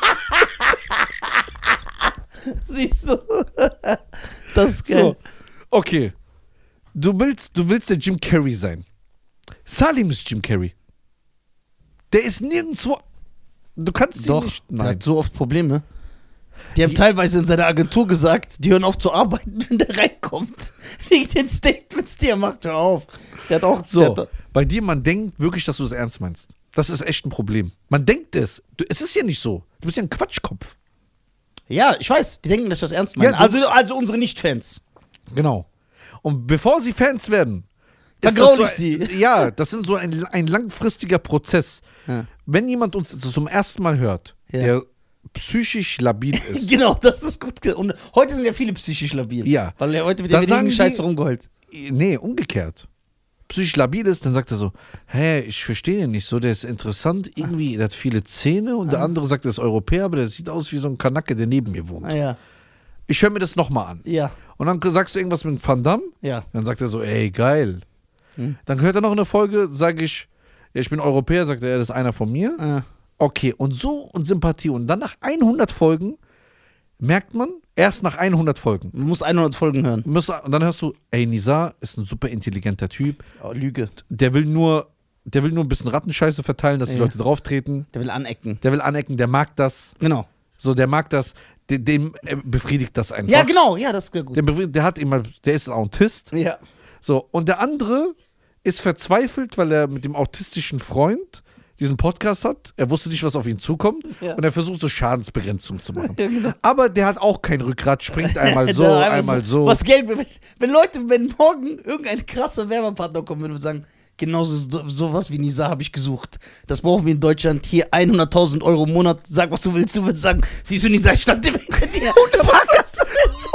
Siehst du? Das ist geil. So, okay. Du willst, du willst der Jim Carrey sein. Salim ist Jim Carrey. Der ist nirgendwo. Du kannst ihn Doch, nicht. der Nein. hat so oft Probleme. Die haben Die- teilweise in seiner Agentur gesagt, die hören auf zu arbeiten, wenn der reinkommt. Wegen den Statements, die er macht, hör auf. Der hat auch der So, hat, bei dir, man denkt wirklich, dass du es ernst meinst. Das ist echt ein Problem. Man denkt es. Du, es ist ja nicht so. Du bist ja ein Quatschkopf. Ja, ich weiß, die denken, dass ich das ernst meine. Ja, du- also, also unsere Nicht-Fans. Genau. Und bevor sie Fans werden, ist Vergraul das ich so, sie. Ja, das ist so ein, ein langfristiger Prozess. Ja. Wenn jemand uns zum ersten Mal hört, Ja. der psychisch labil ist, Genau, das ist gut. ge- Und heute sind ja viele psychisch labil. Ja. Weil heute wird Dann ja wenigen sagen die- Scheiße rumgeheult. nee, umgekehrt, psychisch labil ist, dann sagt er so, hä, ich verstehe ihn nicht so, der ist interessant, irgendwie, der hat viele Zähne und der andere sagt, er ist Europäer, aber der sieht aus wie so ein Kanacke, der neben mir wohnt. Ah, ja. Ich höre mir das nochmal an. Ja. Und dann sagst du irgendwas mit Van Damme, Ja. dann sagt er so, ey, geil. Hm. Dann hört er noch eine Folge, sage ich, ja, ich bin Europäer, sagt er, ja, das ist einer von mir. Ah. Okay, und so und Sympathie. Und dann nach hundert Folgen merkt man, erst nach hundert Folgen. Man muss hundert Folgen hören. Müsst- Und dann hörst du, ey, Nizar ist ein super intelligenter Typ. Oh, Lüge. Der will nur, der will nur ein bisschen Rattenscheiße verteilen, dass die Ja. Leute drauftreten. Der will anecken. Der will anecken, der mag das. Genau. So, der mag das. Dem, dem äh, befriedigt das einfach. Ja, genau. Ja, das ist gut. Der, befriedigt, der hat immer, der ist ein Autist. Ja. So, und der andere ist verzweifelt, weil er mit dem autistischen Freund diesen Podcast hat. Er wusste nicht, was auf ihn zukommt. Ja. Und er versucht so Schadensbegrenzung zu machen. Ja, genau. Aber der hat auch kein Rückgrat, springt einmal so, Da einmal so. Was Geld, wenn, wenn Leute, wenn morgen irgendein krasser Werbepartner kommen würde und sagen, genauso so, sowas wie Nizar habe ich gesucht. Das brauchen wir in Deutschland. Hier hunderttausend Euro im Monat. Sag, was du willst. Du würdest sagen, siehst du, Nizar, ich stand hinter dir. Sag, was du willst.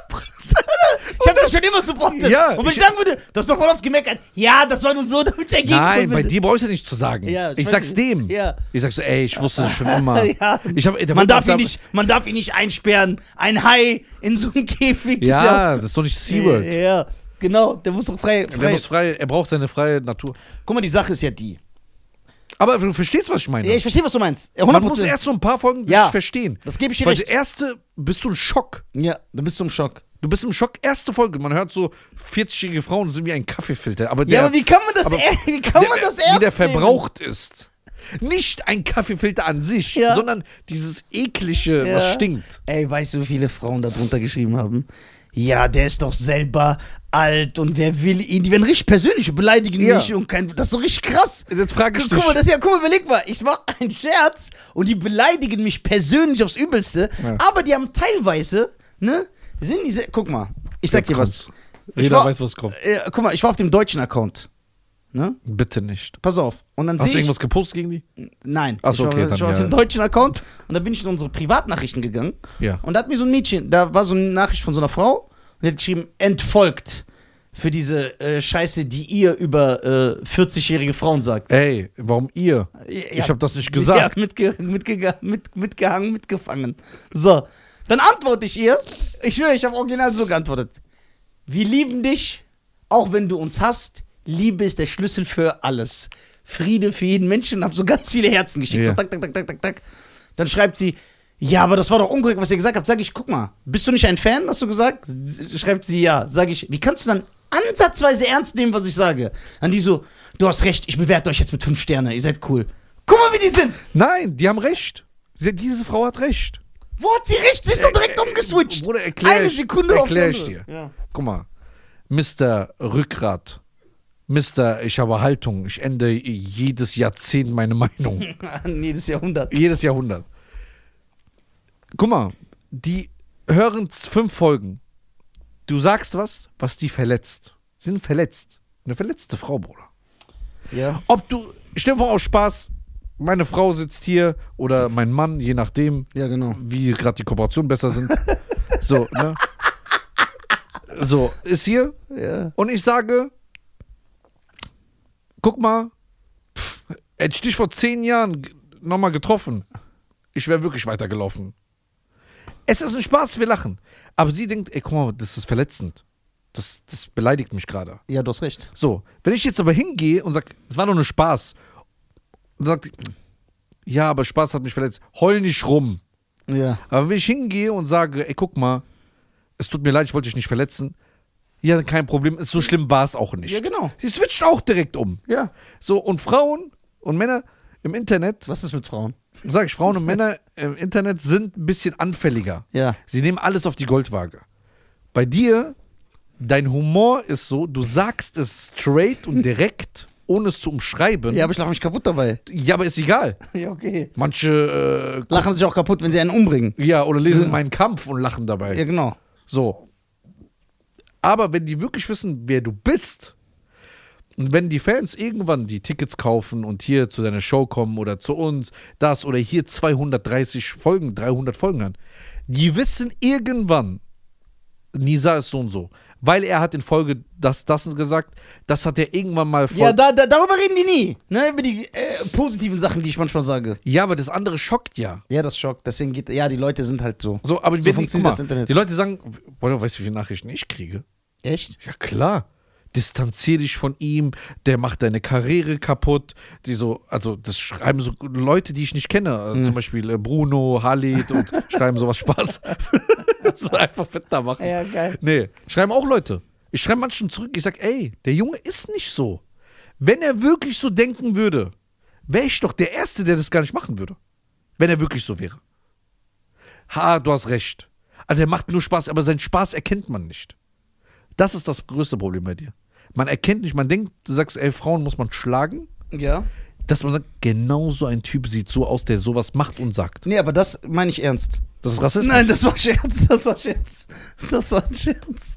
Ich hab das schon immer supportet. Ja, und wenn ich, ich- sagen würde, du hast doch voll oft gemeckert, ja, das war nur so, damit ich ein Nein, Gegenpol bei bin. dir brauchst du nicht zu sagen. Ja, ich ich weiß sag's nicht. dem. Ja. Ich sag so, ey, ich wusste das schon immer. Ja. Ich hab, der Man wollte darf, auch ihn da- nicht, man darf ihn nicht einsperren. Ein Hai in so einem Käfig. ist Ja, das ist doch nicht SeaWorld. Ja, ja, genau. Der muss doch frei. Der frei. muss frei, er braucht seine freie Natur. Guck mal, die Sache ist ja die. Aber du verstehst, was ich meine. Ja, ich verstehe, was du meinst. Ja, Man hundert muss Prozent. erst so ein paar Folgen Ja. sich verstehen. Das gebe ich dir Weil recht. der erste bist du ein Schock. Ja, du bist zum Schock. Du bist im Schock. Erste Folge. Man hört so vierzigjährige Frauen sind wie ein Kaffeefilter. Aber der, Ja, aber wie kann man das, aber er, wie kann man der, das wie ernst der nehmen? verbraucht ist. Nicht ein Kaffeefilter an sich, Ja. sondern dieses eklige, Ja. was stinkt. Ey, weißt du, wie viele Frauen da drunter geschrieben haben? Ja, der ist doch selber alt und wer will ihn? Die werden richtig persönlich und beleidigen Ja. mich und kein. Das ist so richtig krass. Jetzt frage ich Guck dich. mal, das ist ja, guck mal, überleg mal. Ich mach einen Scherz und die beleidigen mich persönlich aufs Übelste, Ja. aber die haben teilweise, ne, sind diese. Guck mal, ich sag Jetzt dir was. kommt's. Ich Jeder war- weiß, was kommt. Äh, guck mal, ich war auf dem deutschen Account. Ne? Bitte nicht. Pass auf. Und dann Hast sehe du ich. irgendwas gepostet gegen die? Nein. Ach so, ich war, okay, ich dann, war auf ja. dem deutschen Account und da bin ich in unsere Privatnachrichten gegangen. Ja. Und da hat mir so ein Mädchen, da war so eine Nachricht von so einer Frau und die hat geschrieben, entfolgt für diese äh, Scheiße, die ihr über äh, vierzig-jährige Frauen sagt. Ey, warum ihr? Ja, Ich habe das nicht gesagt. Ja, mitge mitge mit mitgehangen, mitgefangen. So, dann antworte ich ihr. Ich schwöre, ich habe original so geantwortet. Wir lieben dich, auch wenn du uns hasst. Liebe ist der Schlüssel für alles. Friede für jeden Menschen und habe so ganz viele Herzen geschickt. Ja. So, tak, tak, tak, tak, tak, tak. Dann schreibt sie, ja, aber das war doch unkorrekt, was ihr gesagt habt. Sag ich, guck mal, bist du nicht ein Fan, hast du gesagt? Schreibt sie, ja. Sag ich, wie kannst du dann ansatzweise ernst nehmen, was ich sage? Dann die so, du hast recht, ich bewerte euch jetzt mit fünf Sterne, ihr seid cool. Guck mal, wie die sind. Nein, die haben recht. Sie, diese Frau hat recht. Wo hat sie recht? Sie ist doch direkt umgeswitcht. Bruder, erklär Eine ich, Sekunde auf die erklär ich andere. dir. Ja. Guck mal, Mister Rückgrat, Mister Ich habe Haltung, ich ändere jedes Jahrzehnt meine Meinung. Jedes Jahrhundert. Jedes Jahrhundert. Guck mal, die hören fünf Folgen. Du sagst was, was die verletzt. Sie sind verletzt. Eine verletzte Frau, Bruder. Ja. Ob du, stell dir vor, aus Spaß, meine Frau sitzt hier oder mein Mann, je nachdem, Ja, genau. wie gerade die Kooperationen besser sind. So, ne? So, ist hier. Ja. Und ich sage, guck mal, pff, hätte ich dich vor zehn Jahren nochmal getroffen, ich wäre wirklich weitergelaufen. Es ist ein Spaß, wir lachen. Aber sie denkt, ey, guck mal, das ist verletzend. Das, das beleidigt mich gerade. Ja, du hast recht. So, wenn ich jetzt aber hingehe und sage, es war doch nur Spaß, und sagt, ja, aber Spaß hat mich verletzt, heul nicht rum. Ja. Aber wenn ich hingehe und sage, ey, guck mal, es tut mir leid, ich wollte dich nicht verletzen, ja, kein Problem, so schlimm war es auch nicht. Ja, genau. Sie switcht auch direkt um. Ja. So, und Frauen und Männer im Internet, Was ist mit Frauen? sag ich, Frauen und Männer im Internet sind ein bisschen anfälliger. Ja. Sie nehmen alles auf die Goldwaage. Bei dir, dein Humor ist so, du sagst es straight und direkt, ohne es zu umschreiben. Ja, aber ich lache mich kaputt dabei. Ja, aber ist egal. Ja, okay. Manche, äh, Lachen sich auch kaputt, wenn sie einen umbringen. ja, oder lesen meinen Kampf und lachen dabei. Ja, genau. So. Aber wenn die wirklich wissen, wer du bist, und wenn die Fans irgendwann die Tickets kaufen und hier zu deiner Show kommen oder zu uns, das oder hier zweihundertdreißig Folgen, dreihundert Folgen an, die wissen irgendwann, Nisa ist so und so. Weil er hat in Folge das, das gesagt, das hat er irgendwann mal vor. Ja, da, da, darüber reden die nie. Ne? Über die äh, positiven Sachen, die ich manchmal sage. Ja, aber das andere schockt ja. Ja, das schockt. Deswegen geht. Ja, die Leute sind halt so. So, aber So wenn die, guck funktioniert mal, das Internet. die Leute sagen, boah, weißt du, wie viele Nachrichten ich kriege? Echt? Ja, klar. Distanzier dich von ihm, der macht deine Karriere kaputt. Die so, also das schreiben so Leute, die ich nicht kenne. Mhm. Zum Beispiel äh, Bruno, Halid und schreiben sowas Spaß. So einfach fetter machen. Ja, geil. Nee, schreiben auch Leute. Ich schreibe manchen zurück, ich sag, ey, der Junge ist nicht so. Wenn er wirklich so denken würde, wäre ich doch der Erste, der das gar nicht machen würde. Wenn er wirklich so wäre. Ha, du hast recht. Also er macht nur Spaß, aber seinen Spaß erkennt man nicht. Das ist das größte Problem bei dir. Man erkennt nicht, man denkt, du sagst, ey, Frauen muss man schlagen, Ja. dass man sagt, genau so ein Typ sieht so aus, der sowas macht und sagt. Nee, aber das meine ich ernst. Das ist Rassismus. Nein, das war Scherz. Das war Scherz. Das war ein Scherz.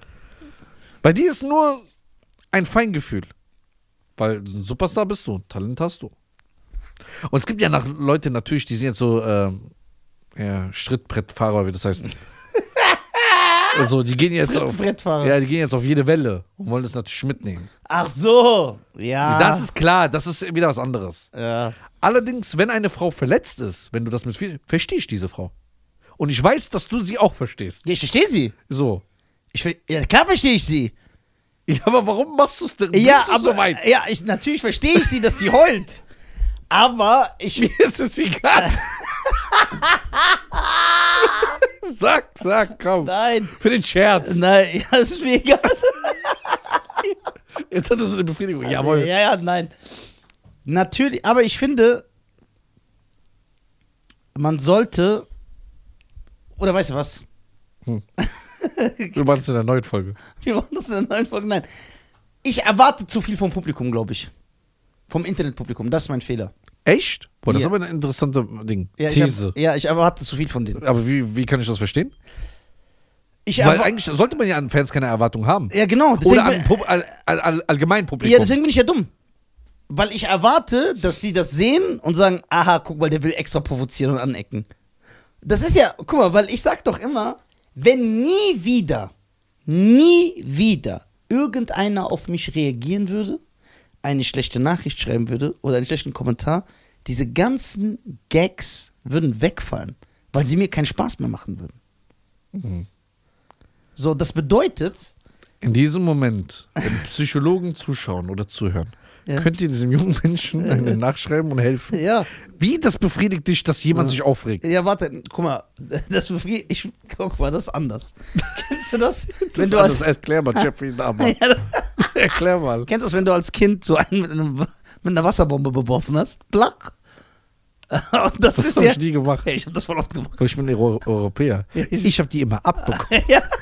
Bei dir ist nur ein Feingefühl. Weil ein Superstar bist du, Talent hast du. Und es gibt ja nach Leute natürlich, die sind jetzt so ähm, ja, Schrittbrettfahrer, wie das heißt. Also die gehen jetzt auf, Trittbrettfahrer. ja, die gehen jetzt auf jede Welle und wollen das natürlich mitnehmen. Ach so. Ja. Das ist klar, das ist wieder was anderes. Ja. Allerdings, wenn eine Frau verletzt ist, wenn du das mit viel, verstehe ich diese Frau. Und ich weiß, dass du sie auch verstehst. Ja, ich verstehe sie. So. Ich, ver- ja, klar verstehe ich sie. Ja, aber warum machst du es denn? Ja, Bist du aber so weit? ja, ich, natürlich verstehe ich sie, dass sie heult. Aber ich. Mir ist es egal. Sag, sag, komm. Nein. Für den Scherz. Nein, ja, ist mir egal. Jetzt hat er so eine Befriedigung. Jawohl. Ja, ja, nein. Natürlich, aber ich finde, man sollte. Oder weißt du was? Du meinst in der neuen Folge. Wir machen das in der neuen Folge. Nein. Ich erwarte zu viel vom Publikum, glaube ich. Vom Internetpublikum. Das ist mein Fehler. Echt? Boah, das Ja. ist aber ein interessanter Ding. Ja, These. Ich hab, ja, ich erwarte zu viel von denen. Aber wie, wie kann ich das verstehen? Ich Weil erwa- eigentlich sollte man ja an Fans keine Erwartung haben. Ja, genau. Deswegen Oder bin- an Pub all, all, all, allgemein Publikum. Ja, deswegen bin ich ja dumm. Weil ich erwarte, dass die das sehen und sagen, aha, guck mal, der will extra provozieren und anecken. Das ist ja, guck mal, weil ich sag doch immer, wenn nie wieder, nie wieder irgendeiner auf mich reagieren würde, eine schlechte Nachricht schreiben würde oder einen schlechten Kommentar, diese ganzen Gags würden wegfallen, weil sie mir keinen Spaß mehr machen würden. Mhm. So, das bedeutet, In diesem Moment, wenn Psychologen zuschauen oder zuhören, Ja. könnt ihr diesem jungen Menschen eine nachschreiben und helfen. ja, Wie das befriedigt dich, dass jemand Ja. sich aufregt? Ja, warte, guck mal, das, ich, guck mal, das ist anders. Kennst du das? Wenn du Das als, ist- erklär mal, Jeffrey Dahmer. ja, Erklär mal. kennst du das, wenn du als Kind so einen mit, einem, mit einer Wasserbombe beworfen hast? Blach. Und das, Das ist habe ja. ich nie gemacht. Ja, ich hab das voll oft gemacht. Aber ich bin Euro Europäer. Ja, ich- Ich habe die immer abbekommen.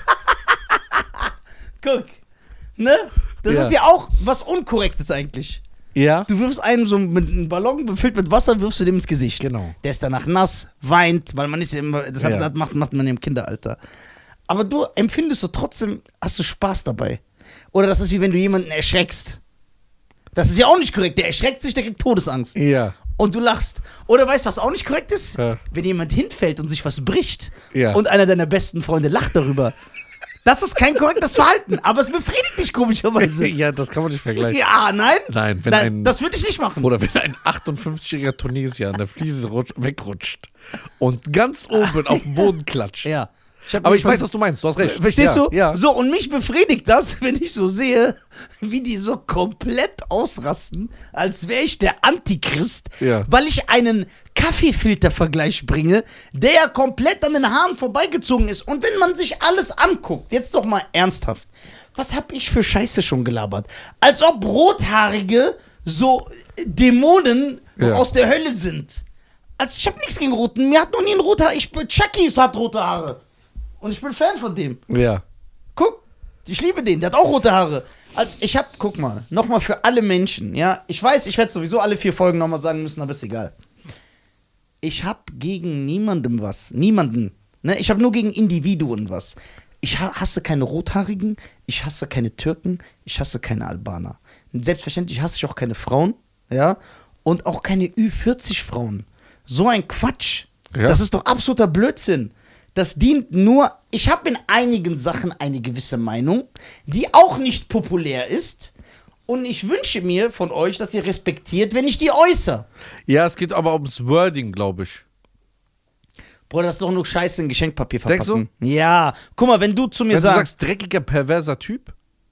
Guck. Ne? Das Ja. ist ja auch was Unkorrektes eigentlich. Ja? Du wirfst einen so mit einem Ballon befüllt mit Wasser, wirfst du dem ins Gesicht. Genau. Der ist danach nass, weint, weil man ist ja immer, das, hat, Ja. das macht, macht man im Kinderalter. Aber du empfindest du trotzdem, hast du Spaß dabei. Oder das ist wie wenn du jemanden erschreckst. Das ist ja auch nicht korrekt. Der erschreckt sich, der kriegt Todesangst. Ja. Und du lachst. Oder weißt du, was auch nicht korrekt ist? Ja. Wenn jemand hinfällt und sich was bricht Ja. und einer deiner besten Freunde lacht darüber. Das ist kein korrektes Verhalten, aber es befriedigt dich komischerweise. Ja, das kann man nicht vergleichen. Ja, nein? Nein, wenn Nein, ein- das würde ich nicht machen. Oder wenn ein achtundfünfzigjähriger Tunesier an der Fliese rutsch, wegrutscht und ganz oben auf den Boden klatscht. Ja. hab Aber mir ich weiß, von- was du meinst. Du hast recht. Verstehst ja, du? Ja. So, und mich befriedigt das, wenn ich so sehe, wie die so komplett ausrasten, als wäre ich der Antichrist, Ja. weil ich einen Kaffeefilter-Vergleich bringe, der ja komplett an den Haaren vorbeigezogen ist. Und wenn man sich alles anguckt, jetzt doch mal ernsthaft, was hab ich für Scheiße schon gelabert? Als ob Rothaarige so Dämonen Ja. aus der Hölle sind. Also ich hab nichts gegen Roten, mir hat noch nie ein roter Haar, ich bin, Chucky hat rote Haare. Und ich bin Fan von dem. Ja. Guck, ich liebe den, der hat auch rote Haare. Also ich hab, guck mal, nochmal für alle Menschen, ja. Ich weiß, ich werde sowieso alle vier Folgen nochmal sagen müssen, aber ist egal. Ich hab gegen niemandem was. Niemanden. Ne? Ich hab nur gegen Individuen was. Ich ha- hasse keine Rothaarigen, ich hasse keine Türken, ich hasse keine Albaner. Und selbstverständlich hasse ich auch keine Frauen, ja. Und auch keine Ü vierzig Frauen. So ein Quatsch. Ja. Das ist doch absoluter Blödsinn. Das dient nur, ich habe in einigen Sachen eine gewisse Meinung, die auch nicht populär ist. Und ich wünsche mir von euch, dass ihr respektiert, wenn ich die äußere. Ja, es geht aber ums Wording, glaube ich. Bruder, das ist doch nur Scheiße in Geschenkpapier Denkst verpacken. Ja, guck mal, wenn du zu mir Wenn du sagst, sagst, dreckiger, perverser Typ.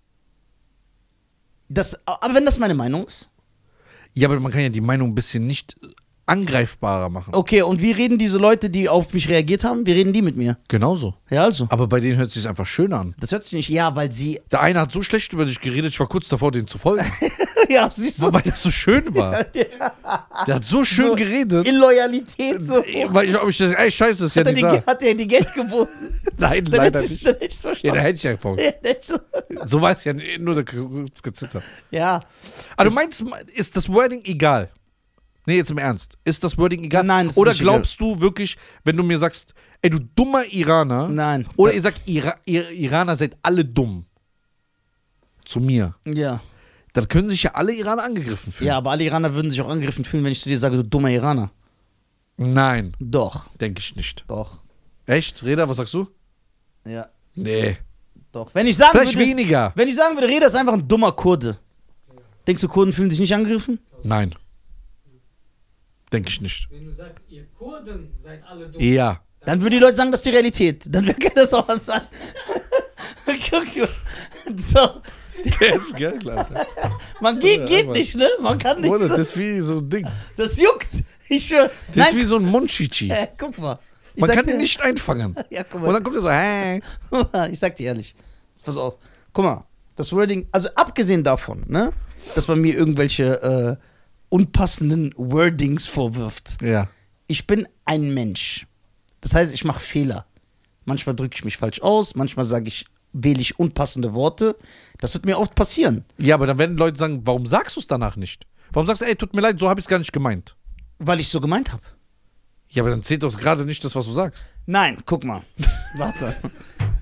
das, aber wenn das meine Meinung ist. Ja, aber man kann ja die Meinung ein bisschen nicht angreifbarer machen. Okay, und wie reden diese Leute, die auf mich reagiert haben? Wie reden die mit mir? Genauso. Ja, also. Aber bei denen hört es sich einfach schön an. Das hört sich nicht, ja, weil sie, Der eine hat so schlecht über dich geredet, ich war kurz davor, den zu folgen. ja, siehst du, So, weil das so schön war. Der hat so schön So geredet. Illoyalität so. Weil ich, ich ey, scheiße, das ist ja Hat er, nicht die, da. hat er die Geld geboten? Nein, Dann leider hätte ich, nicht. dann hätte ich's Ja, verstanden. da hätte ich ja gefolgt. Ja, dann hätte ich's- So war es ja nur der kurz gezittert. ja. Aber du meinst, ist das Wording egal? Nee, jetzt im Ernst. Ist das Wording egal? Nein, das ist Oder nicht glaubst du wirklich, wenn du mir sagst, ey, du dummer Iraner. Nein. Oder ihr sagt, Ira ihr Iraner seid alle dumm. Zu mir. Ja. Dann können sich ja alle Iraner angegriffen fühlen. Ja, aber alle Iraner würden sich auch angegriffen fühlen, wenn ich zu dir sage, du dummer Iraner. Nein, Doch. denke ich nicht. Doch. Echt? Reda, was sagst du? Ja. Nee. Doch. Wenn ich sagen Vielleicht würde, weniger. wenn ich sagen würde, Reda ist einfach ein dummer Kurde. Denkst du, Kurden fühlen sich nicht angegriffen? Nein. Denke ich nicht. Wenn du sagst, ihr Kurden seid alle dumm. Ja. Dann würden die Leute sagen, das ist die Realität. Dann wäre das auch was sagen. Guck mal. So. Der ist geil, Alter. Man geht, Ja, geht aber- nicht, ne? Man kann nicht. Bruder, so. das ist wie so ein Ding. Das juckt. Ich schwör. Das ist Nein, wie so ein Monchichi. äh, guck mal. Ich Man sag kann dir- ihn nicht einfangen. Ja, guck Und mal. dann kommt er so, hä? Ich sag dir ehrlich. Jetzt pass auf. Guck mal. Das Wording, also abgesehen davon, ne? Dass man mir irgendwelche äh, unpassenden Wordings vorwirft. Ja. Ich bin ein Mensch. Das heißt, ich mache Fehler. Manchmal drücke ich mich falsch aus, manchmal sage ich, wähle ich unpassende Worte. Das wird mir oft passieren. Ja, aber dann werden Leute sagen, warum sagst du es danach nicht? Warum sagst du, ey, tut mir leid, so habe ich es gar nicht gemeint? Weil ich so gemeint habe. Ja, aber dann zählt doch gerade nicht das, was du sagst. Nein, guck mal. Warte.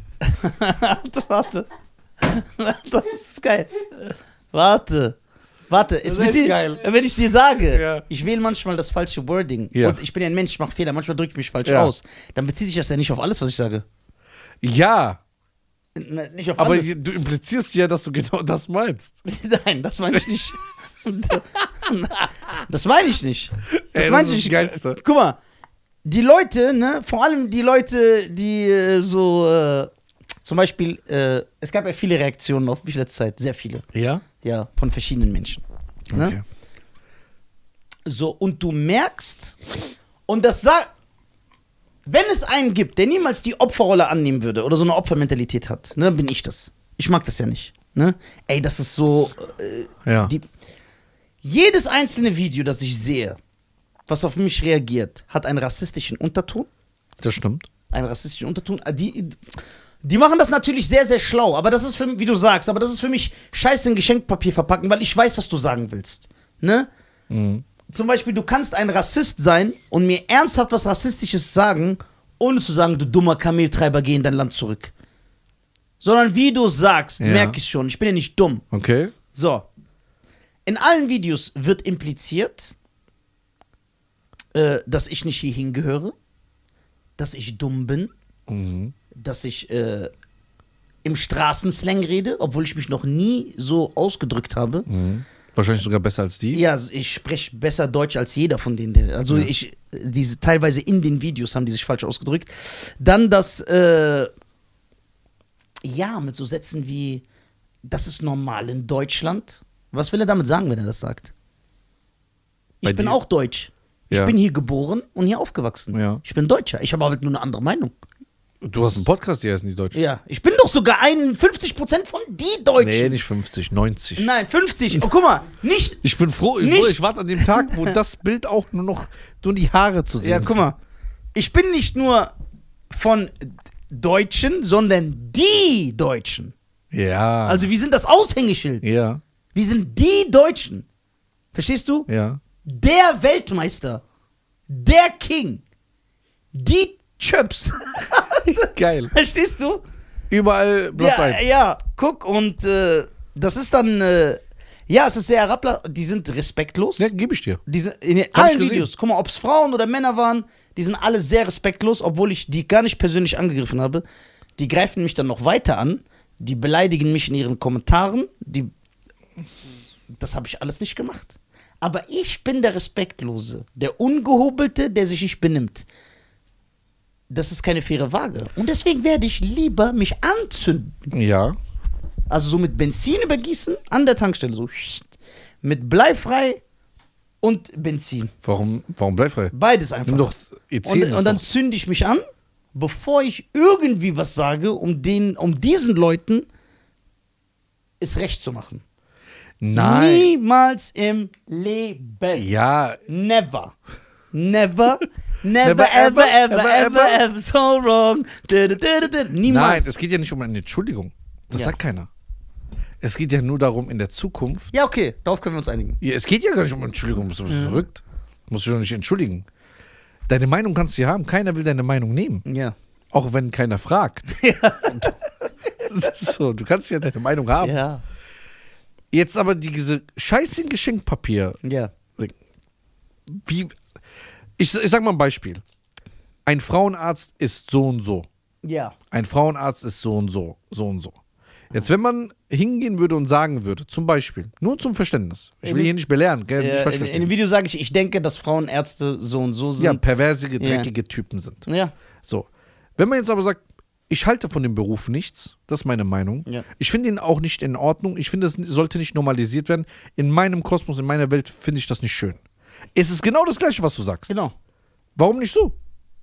warte, warte. Das ist geil. Warte. Warte, ist Das ist mit dir, geil. wenn ich dir sage, Ja. ich wähle manchmal das falsche Wording Ja. und ich bin ja ein Mensch, ich mache Fehler, manchmal drücke ich mich falsch Ja. aus, dann bezieht sich das ja nicht auf alles, was ich sage. Ja, N- Nicht auf aber alles. du implizierst ja, dass du genau das meinst. Nein, das meine ich nicht. Das meine ich nicht. Das Ey, meine das ich ist nicht. das Geilste. Guck mal, die Leute, ne, vor allem die Leute, die äh, so, äh, zum Beispiel, äh, es gab ja viele Reaktionen auf mich letzte Zeit, sehr viele. Ja? Ja, von verschiedenen Menschen. Ne? Okay. So, und du merkst, und das sagt, wenn es einen gibt, der niemals die Opferrolle annehmen würde oder so eine Opfermentalität hat, ne, bin ich das. Ich mag das ja nicht. Ne? Ey, das ist so. Äh, Ja. die, jedes einzelne Video, das ich sehe, was auf mich reagiert, hat einen rassistischen Unterton. Das stimmt. Einen rassistischen Unterton. Äh, Die, die machen das natürlich sehr, sehr schlau, aber das ist für mich, wie du sagst, aber das ist für mich scheiße in Geschenkpapier verpacken, weil ich weiß, was du sagen willst. Ne? Mhm. Zum Beispiel, du kannst ein Rassist sein und mir ernsthaft was Rassistisches sagen, ohne zu sagen, du dummer Kameltreiber, geh in dein Land zurück. Sondern wie du sagst, Ja. merke ich schon, ich bin ja nicht dumm. Okay. So. In allen Videos wird impliziert, äh, dass ich nicht hierhin gehöre, dass ich dumm bin, Mhm. dass ich äh, im Straßenslang rede, obwohl ich mich noch nie so ausgedrückt habe. Mhm. Wahrscheinlich sogar besser als die. Ja, ich spreche besser Deutsch als jeder von denen. der- Also Ja. ich, diese teilweise in den Videos haben die sich falsch ausgedrückt. Dann das, äh, ja, mit so Sätzen wie, das ist normal in Deutschland. Was will er damit sagen, wenn er das sagt? Ich Bei bin dir? auch deutsch. Ich Ja. bin hier geboren und hier aufgewachsen. Ja. Ich bin Deutscher. Ich habe halt nur eine andere Meinung. Du hast einen Podcast, die heißen die Deutschen. Ja, ich bin doch sogar einundfünfzig Prozent von die Deutschen. Nee, nicht fünfzig, neunzig. Nein, fünfzig. Oh, guck mal, nicht. Ich bin froh, Nicht- Bruder, ich warte an dem Tag, wo das Bild auch nur noch nur die Haare zu sehen Ja, sind. guck mal. Ich bin nicht nur von Deutschen, sondern die Deutschen. Ja. Also wir sind das Aushängeschild. Ja, Wir sind die Deutschen. Verstehst du? ja. Der Weltmeister. Der King. Die Chöps. Geil. Verstehst du? Überall Platz Ja, eins. ja, guck, und äh, das ist dann, äh, ja, es ist sehr herabla... Die sind respektlos. Ja, gebe ich dir. Die sind in den Hab allen ich gesehen. Videos, guck mal, ob es Frauen oder Männer waren, die sind alle sehr respektlos, obwohl ich die gar nicht persönlich angegriffen habe. Die greifen mich dann noch weiter an, die beleidigen mich in ihren Kommentaren, die, das habe ich alles nicht gemacht. Aber ich bin der Respektlose, der Ungehobelte, der sich nicht benimmt. Das ist keine faire Waage. Und deswegen werde ich lieber mich anzünden. Ja. Also so mit Benzin übergießen an der Tankstelle, so mit bleifrei und Benzin. Warum, warum bleifrei? Beides einfach. Nimm doch Ethen. und, ist und dann doch- zünde ich mich an, bevor ich irgendwie was sage, um, den, um diesen Leuten es recht zu machen. Nein. Niemals im Leben. Ja, Never. Never. Never, Never, ever, ever, ever, ever, ever, ever, so wrong. Du, du, du, du, du. nein, Niemals. es geht ja nicht um eine Entschuldigung. Das Ja. sagt keiner. Es geht ja nur darum, in der Zukunft. Ja, okay, darauf können wir uns einigen. Ja, es geht ja gar nicht um Entschuldigung. Bist du verrückt? Musst du doch nicht entschuldigen. Deine Meinung kannst du ja haben. Keiner will deine Meinung nehmen. Ja. Auch wenn keiner fragt. So, du kannst ja deine Meinung haben. Ja. Jetzt aber diese scheiße Geschenkpapier. Ja. Wie. Ich, ich sag mal ein Beispiel. Ein Frauenarzt ist so und so. Ja. Ein Frauenarzt ist so und so. So und so. Jetzt, wenn man hingehen würde und sagen würde, zum Beispiel, nur zum Verständnis. Ich will In- hier nicht belehren, gell? Nicht Ja, falsch in, in verstehen. dem Video sage ich, ich denke, dass Frauenärzte so und so Ja, sind. perversige, dreckige Typen sind. Ja. So. Wenn man jetzt aber sagt, ich halte von dem Beruf nichts, das ist meine Meinung. Ja. Ich finde ihn auch nicht in Ordnung. Ich finde, es sollte nicht normalisiert werden. In meinem Kosmos, in meiner Welt finde ich das nicht schön. Es ist genau das Gleiche, was du sagst. Genau. Warum nicht so?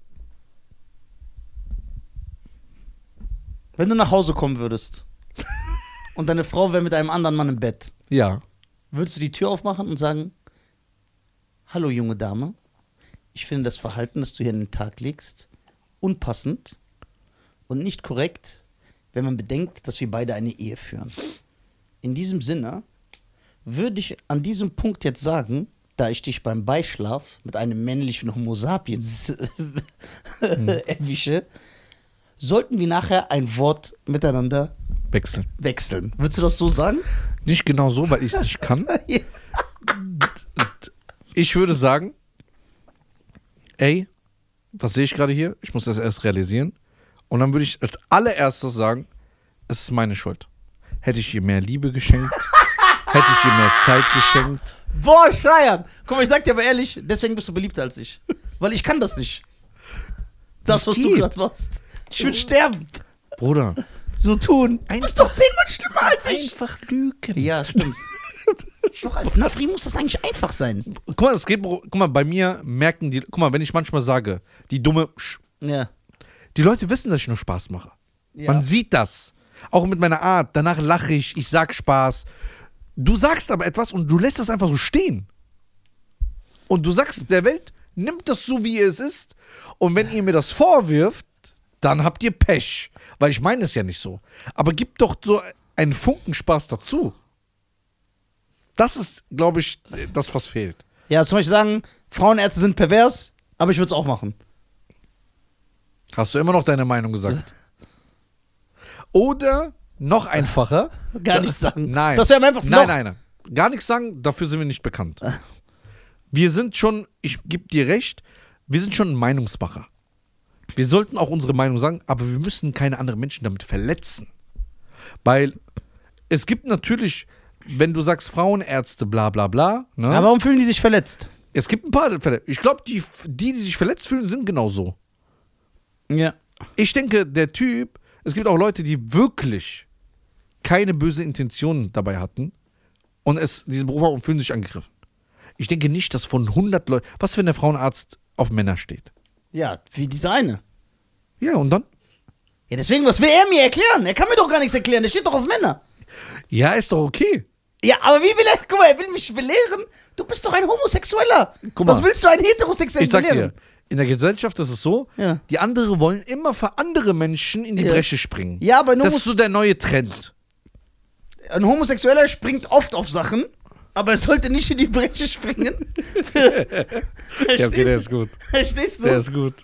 Wenn du nach Hause kommen würdest und deine Frau wäre mit einem anderen Mann im Bett, Ja. würdest du die Tür aufmachen und sagen, hallo junge Dame, ich finde das Verhalten, das du hier an den Tag legst, unpassend und nicht korrekt, wenn man bedenkt, dass wir beide eine Ehe führen. In diesem Sinne würde ich an diesem Punkt jetzt sagen, da ich dich beim Beischlaf mit einem männlichen Homo sapiens erwische, sollten wir nachher ein Wort miteinander Wechseln. wechseln. Würdest du das so sagen? Nicht genau so, weil ich es nicht kann. Ja. Ich würde sagen, ey, was sehe ich gerade hier? Ich muss das erst realisieren. Und dann würde ich als allererstes sagen, es ist meine Schuld. Hätte ich ihr mehr Liebe geschenkt, hätte ich ihr mehr Zeit geschenkt. Boah, Scheiern. Guck mal, ich sag dir aber ehrlich, deswegen bist du beliebter als ich. Weil ich kann das nicht. Das, Das was du geht. gerade machst. Ich würde sterben. Bruder, So tun. Du bist doch zehnmal schlimmer als ich. einfach lügen. Ja, stimmt. Doch, als Nafri muss das eigentlich einfach sein. Guck mal, das geht, guck mal, bei mir merken die, guck mal, wenn ich manchmal sage, die dumme, Sch- Ja. die Leute wissen, dass ich nur Spaß mache. Ja. Man sieht das. Auch mit meiner Art. Danach lache ich, ich sag Spaß. Du sagst aber etwas und du lässt das einfach so stehen. Und du sagst der Welt, nimmt das so, wie es ist. Und wenn ihr mir das vorwirft, dann habt ihr Pech. Weil ich meine es ja nicht so. Aber gib doch so einen Funken Spaß dazu. Das ist, glaube ich, das, was fehlt. Ja, zum Beispiel sagen, Frauenärzte sind pervers, aber ich würde es auch machen. Hast du immer noch deine Meinung gesagt? Oder noch einfacher. Gar nichts sagen. Nein. Das wäre am einfachsten. Nein, noch. nein, nein. Gar nichts sagen, dafür sind wir nicht bekannt. Wir sind schon, ich gebe dir recht, wir sind schon ein Meinungsmacher. Wir sollten auch unsere Meinung sagen, aber wir müssen keine anderen Menschen damit verletzen. Weil es gibt natürlich, wenn du sagst Frauenärzte, bla bla bla, ne? Aber warum fühlen die sich verletzt? Es gibt ein paar Fälle. Ich glaube, die, die, die sich verletzt fühlen, sind genauso. Ja. Ich denke, der Typ, es gibt auch Leute, die wirklich keine böse Intentionen dabei hatten und es diesen Beruf haben und fühlen sich angegriffen. Ich denke nicht, dass von hundert Leuten, was wenn der Frauenarzt auf Männer steht? Ja, wie diese eine. Ja, und dann? Ja, deswegen, was will er mir erklären? Er kann mir doch gar nichts erklären, der steht doch auf Männer. Ja, ist doch okay. Ja, aber wie will er, guck mal, er will mich belehren. Du bist doch ein Homosexueller. Guck mal. Was willst du einen Heterosexuellen Ich sag belehren? dir, in der Gesellschaft ist es so, Ja. die anderen wollen immer für andere Menschen in die Ja. Bresche springen. Ja, aber nur Das muss- ist so der neue Trend. Ein Homosexueller springt oft auf Sachen, aber er sollte nicht in die Bresche springen. Ja, okay, der ist gut. Verstehst du? Der ist gut.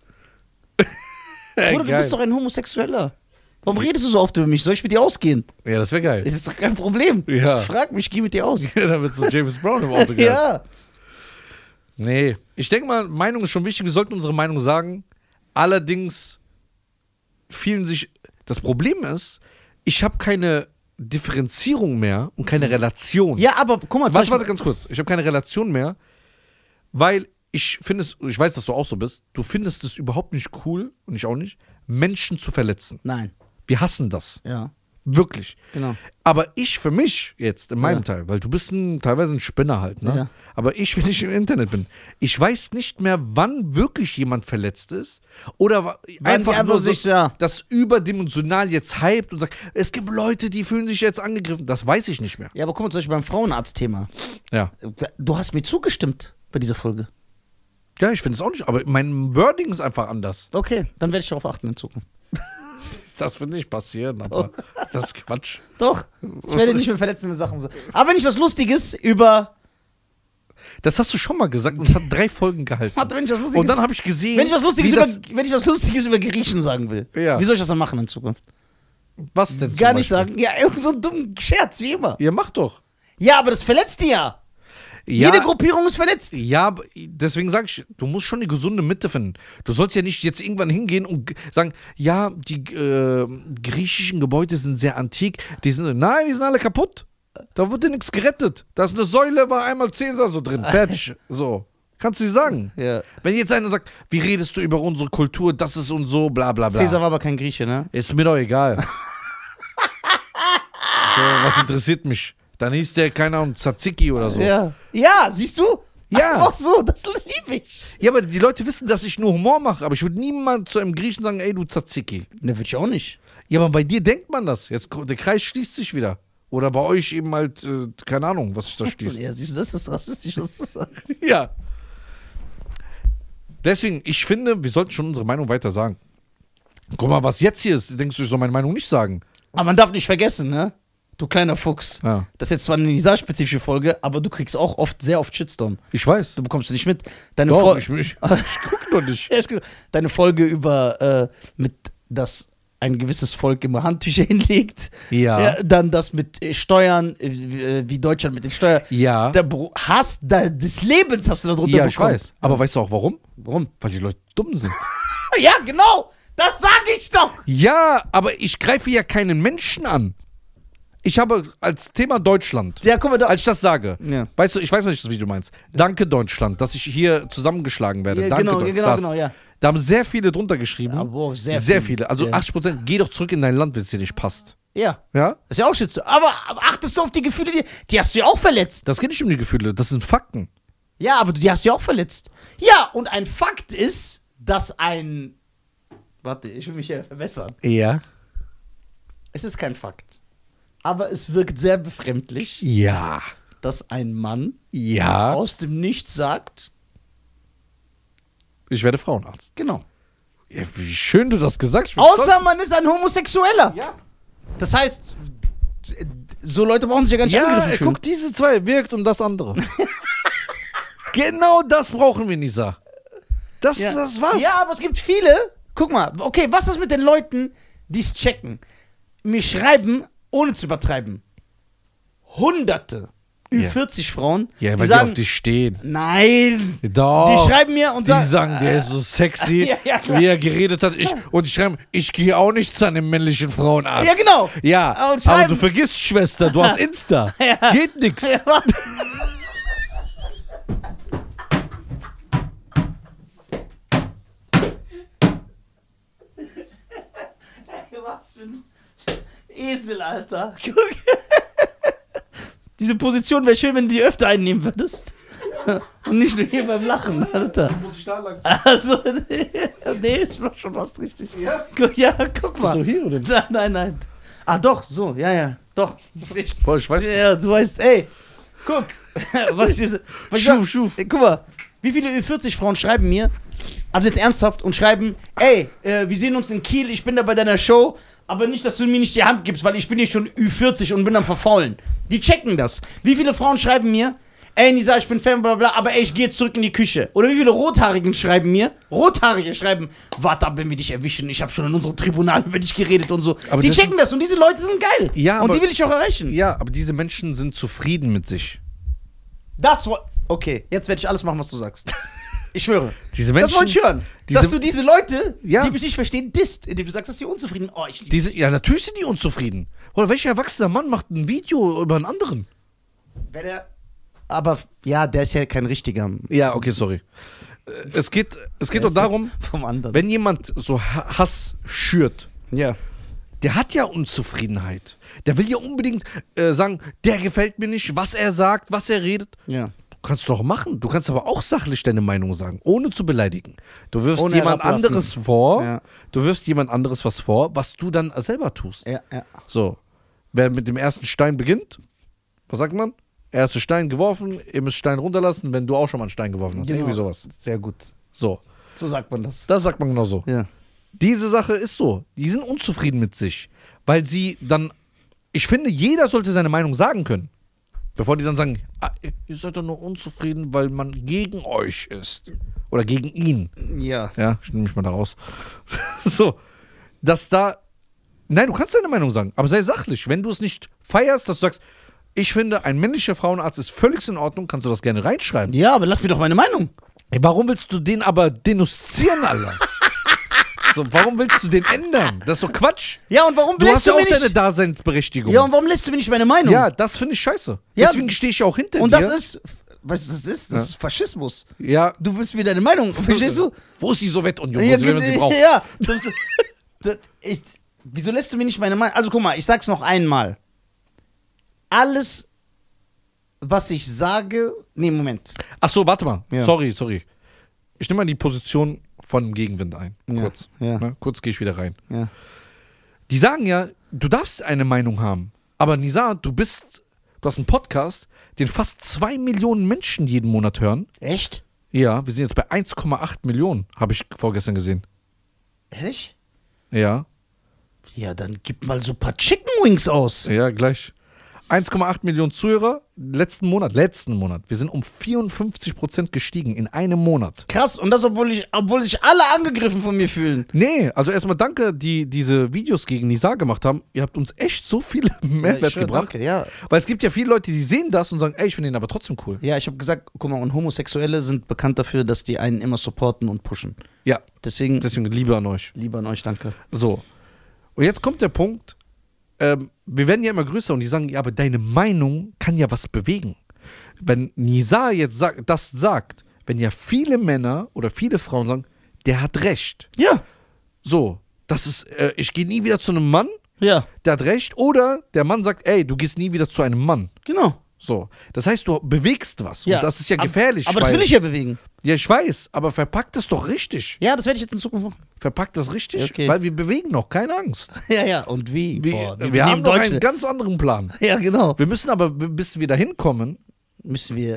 Ey, Bruder, du geil. bist doch ein Homosexueller. Warum redest du so oft über mich? Soll ich mit dir ausgehen? Ja, das wäre geil. Das ist doch kein Problem. Ja. Frag mich, geh mit dir aus. Ja, dann wird so James Brown im Auto gehabt. Ja. Nee, ich denke mal, Meinung ist schon wichtig. Wir sollten unsere Meinung sagen. Allerdings vielen sich. Das Problem ist, ich habe keine Differenzierung mehr und keine Relation. Ja, aber guck mal, zum Warte, Beispiel- warte ganz kurz. Ich habe keine Relation mehr, weil ich finde es, ich weiß, dass du auch so bist, du findest es überhaupt nicht cool, und ich auch nicht, Menschen zu verletzen. Nein. Wir hassen das. Ja, Wirklich. genau. Aber ich für mich jetzt, in meinem Ja. Teil, weil du bist ein, teilweise ein Spinner halt, ne? Ja. Aber ich, wenn ich im Internet bin, ich weiß nicht mehr, wann wirklich jemand verletzt ist oder wa- einfach, die einfach nur so, sich, ja. das überdimensional jetzt hypt und sagt, es gibt Leute, die fühlen sich jetzt angegriffen. Das weiß ich nicht mehr. Ja, aber guck mal, zum Beispiel beim Frauenarzt-Thema. Ja. Du hast mir zugestimmt bei dieser Folge. Ja, ich finde es auch nicht, aber mein Wording ist einfach anders. Okay, dann werde ich darauf achten in Zukunft. Das wird nicht passieren, aber das ist Quatsch. Doch, ich werde nicht mehr verletzende Sachen sagen. Aber wenn ich was Lustiges über... Das hast du schon mal gesagt und es hat drei Folgen gehalten. Warte, wenn ich was Lustiges... Und dann habe ich gesehen, wenn ich was Lustiges wie über, das, wenn ich was Lustiges über Griechen sagen will, Ja. wie soll ich das dann machen in Zukunft? was denn zum Gar nicht Beispiel? sagen. Ja, irgend so einen dummen Scherz, wie immer. Ja, mach doch. Ja, aber das verletzt die ja. Ja, Jede Gruppierung ist verletzt. ja, aber deswegen sage ich, du musst schon die gesunde Mitte finden. Du sollst ja nicht jetzt irgendwann hingehen und g- sagen, ja, die äh, griechischen Gebäude sind sehr antik. Die sind, nein, die sind alle kaputt. Da wurde nichts gerettet. Da ist eine Säule, war einmal Cäsar so drin. Fertig. So. Kannst du dir sagen. Ja. Wenn jetzt einer sagt, wie redest du über unsere Kultur, das ist und so, bla bla bla. Cäsar war aber kein Grieche, ne? Ist mir doch egal. So, was interessiert mich? Dann hieß der, keine Ahnung, Tzatziki oder so. Ja. Ja, siehst du? Ja. Einfach so, das liebe ich. Ja, aber die Leute wissen, dass ich nur Humor mache, aber ich würde niemand zu einem Griechen sagen, ey, du Tzatziki. Ne, würde ich auch nicht. Ja, aber bei dir denkt man das. Jetzt, der Kreis schließt sich wieder. Oder bei euch eben halt, äh, keine Ahnung, was sich da schließt. Ja, siehst du, das ist rassistisch, was du sagst. Ja. Deswegen, ich finde, wir sollten schon unsere Meinung weiter sagen. Guck mal, was jetzt hier ist. Denkst du, ich soll meine Meinung nicht sagen? Aber man darf nicht vergessen, ne? Du kleiner Fuchs. Ja. Das ist jetzt zwar eine Nisa-spezifische Folge, aber du kriegst auch oft, sehr oft Shitstorm. Ich weiß. Du bekommst nicht mit. Deine Doch, Fol- ich, ich, ich guck doch nicht. Ja, ich- Deine Folge über äh, mit dass ein gewisses Volk immer Handtücher hinlegt. Ja. Dann das mit äh, Steuern, äh, wie, äh, wie Deutschland mit den Steuern. Ja. Der Bro- Hass da, des Lebens hast du da drunter Ja, ich bekommen. weiß. Aber weißt du auch warum? Warum? Weil die Leute dumm sind. Ja, genau. Das sage ich doch. Ja, aber ich greife ja keinen Menschen an. Ich habe als Thema Deutschland, Ja, guck mal da. als ich das sage, Ja. weißt du, ich weiß nicht, wie du meinst. Danke Deutschland, dass ich hier zusammengeschlagen werde. Ja, Danke genau, Deu- ja, genau, das. genau, ja. Da haben sehr viele drunter geschrieben. Aber auch sehr sehr viele. viele. Also Ja. achtzig Prozent, geh doch zurück in dein Land, wenn es dir nicht passt. Ja. Ja? Das ist ja auch Schütze. Aber, aber achtest du auf die Gefühle, die, die hast du ja auch verletzt. Das geht nicht um die Gefühle, das sind Fakten. Ja, aber die hast du ja auch verletzt. Ja, und ein Fakt ist, dass ein. Warte, ich will mich ja verbessern. Ja. Es ist kein Fakt. Aber es wirkt sehr befremdlich, Ja. dass ein Mann Ja. aus dem Nichts sagt. Ich werde Frauenarzt. Genau. Ja, wie schön du das gesagt hast. Außer man ist ein Homosexueller. Ja. Das heißt, so Leute brauchen sich ja gar nicht Ja, angegriffen fühlen. guck, diese zwei wirkt und das andere. Genau das brauchen wir, Nisa. Das, Ja. das war's. Ja, aber es gibt viele. Guck mal, okay, was ist mit den Leuten, die es checken? Mir schreiben, ohne zu übertreiben, Hunderte, Ja. Ü vierzig Frauen, Ja, die weil die sagen, auf dich stehen. nein, Doch. die schreiben mir und Die sagen, sagen, der ist so sexy, Ja, ja, klar. wie er geredet hat. Ich, und die schreiben, ich gehe auch nicht zu einem männlichen Frauenarzt. Ja, genau. Ja, Und aber schreiben- du vergisst, Schwester, du hast Insta. Ja. Geht nix. Ja, warte. Was für ein Esel, Alter. Guck. Diese Position wäre schön, wenn du die öfter einnehmen würdest. Und nicht nur hier beim Lachen, Alter. Muss ich da lang? Also, nee, nee, ist doch schon fast richtig. Ja? Guck, ja, guck mal. So hier, oder? Nein, nein, nein. Ah, doch, so, ja, ja, doch, ist richtig. Boah, ich weiß nicht. Ja, du weißt, ey, guck, was hier, was ich Schuf, sag, schuf. ey, guck mal, wie viele Ü vierzig Frauen schreiben mir, also jetzt ernsthaft, und schreiben, ey, äh, wir sehen uns in Kiel, ich bin da bei deiner Show, aber nicht, dass du mir nicht die Hand gibst, weil ich bin hier schon Ü vierzig und bin am Verfaulen. Die checken das. Wie viele Frauen schreiben mir, ey, Nisa, ich bin Fan, bla bla, aber ey, ich gehe jetzt zurück in die Küche. Oder wie viele Rothaarigen schreiben mir, Rothaarige schreiben, warte ab, wenn wir dich erwischen, ich habe schon in unserem Tribunal über dich geredet und so. Aber die das- checken das und diese Leute sind geil. Ja, und aber- die will ich auch erreichen. Ja, aber diese Menschen sind zufrieden mit sich. Das wo- Okay, jetzt werde ich alles machen, was du sagst. Ich schwöre. Diese Das Menschen, wollte ich hören. diese- dass du diese Leute, Ja. die mich nicht verstehen, disst, indem du sagst, dass sie unzufrieden sind. Oh, ich liebe diese, ja, natürlich sind die unzufrieden. Oder welcher erwachsener Mann macht ein Video über einen anderen? Wer der. Aber ja, der ist ja kein richtiger. Ja, okay, sorry. Äh, Es geht, es geht Der doch ist ja darum, Vom anderen. wenn jemand so Ha- Hass schürt, ja. der hat ja Unzufriedenheit. Der will ja unbedingt äh, sagen, der gefällt mir nicht, was er sagt, was er redet. Ja. Kannst du doch machen. Du kannst aber auch sachlich deine Meinung sagen, ohne zu beleidigen. Du wirfst Ohne jemand herablassen. anderes vor, Ja. du wirfst jemand anderes was vor, was du dann selber tust. Ja, ja. So, wer mit dem ersten Stein beginnt, was sagt man? Erster Stein geworfen, ihr müsst Stein runterlassen, wenn du auch schon mal einen Stein geworfen hast. Irgendwie sowas. Sehr gut. So, So sagt man das. das sagt man genau so. Ja. Diese Sache ist so. Die sind unzufrieden mit sich, weil sie dann, ich finde, jeder sollte seine Meinung sagen können. Bevor die dann sagen, ah, ihr seid doch nur unzufrieden, weil man gegen euch ist. Oder gegen ihn. Ja. Ja, ich nehme mich mal da raus. So, dass da, nein, du kannst deine Meinung sagen, aber sei sachlich. Wenn du es nicht feierst, dass du sagst, ich finde, ein männlicher Frauenarzt ist völlig in Ordnung, kannst du das gerne reinschreiben. Ja, aber lass mir doch meine Meinung. Ey, warum willst du den aber denunzieren, Alter? So, warum willst du den ändern? Das ist doch Quatsch. Ja, und warum Du lässt hast ja du auch mir deine nicht. Daseinsberechtigung. Ja, und warum lässt du mir nicht meine Meinung? Ja, das finde ich scheiße. Ja, Deswegen stehe ich auch hinter Und dir. das ist. Weißt du, was das ist? Das Ja. ist Faschismus. Ja. Du willst mir deine Meinung. Verstehst du? Wo ist die Sowjetunion, Ja, wo sie, wenn man sie ja, braucht? ja. Das, das, ich, wieso lässt du mir nicht meine Meinung? Also guck mal, ich sag's noch einmal. Alles, was ich sage. Nee, Moment. Ach so, warte mal. Ja. Sorry, sorry. Ich nehme mal die Position von Gegenwind ein. Ja, Kurz. ja. Ne? Kurz gehe ich wieder rein. Ja. Die sagen ja, du darfst eine Meinung haben. Aber Nisa, du bist, du hast einen Podcast, den fast zwei Millionen Menschen jeden Monat hören. Echt? Ja, wir sind jetzt bei eins Komma acht Millionen, habe ich vorgestern gesehen. Ehrlich? Ja, Ja, dann gib mal so ein paar Chicken Wings aus. ja, gleich. eins Komma acht Millionen Zuhörer, letzten Monat, letzten Monat. Wir sind um vierundfünfzig Prozent gestiegen in einem Monat. Krass, und das, obwohl, ich, obwohl sich alle angegriffen von mir fühlen. Nee, also erstmal danke, die diese Videos gegen Nizar gemacht haben. Ihr habt uns echt so viel Mehrwert schwör, gebracht. Danke, ja. Weil es gibt ja viele Leute, die sehen das und sagen, ey, ich finde den aber trotzdem cool. Ja, ich habe gesagt, guck mal, und Homosexuelle sind bekannt dafür, dass die einen immer supporten und pushen. Ja, Deswegen, deswegen Liebe an euch. lieber an euch, danke. So. Und jetzt kommt der Punkt, ähm, wir werden ja immer größer und die sagen, ja, aber deine Meinung kann ja was bewegen. Wenn Nizar jetzt sag, das sagt, wenn ja viele Männer oder viele Frauen sagen, der hat recht. Ja. So, das ist, äh, ich gehe nie wieder zu einem Mann, Ja, der hat recht. Oder der Mann sagt, ey, du gehst nie wieder zu einem Mann. genau. So, das heißt, du bewegst was. Ja. Und das ist ja Ab- gefährlich. Aber das weil- will ich ja bewegen. Ja, ich weiß, aber verpackt es doch richtig. Ja, das werde ich jetzt in Zukunft machen. Verpackt das richtig, Okay. weil wir bewegen noch, keine Angst. Ja, ja, und wie? Wir, Boah, wir, nehmen haben noch Deutsche. einen ganz anderen Plan. Ja, genau. Wir müssen aber, bis wir da hinkommen, Müssen wir.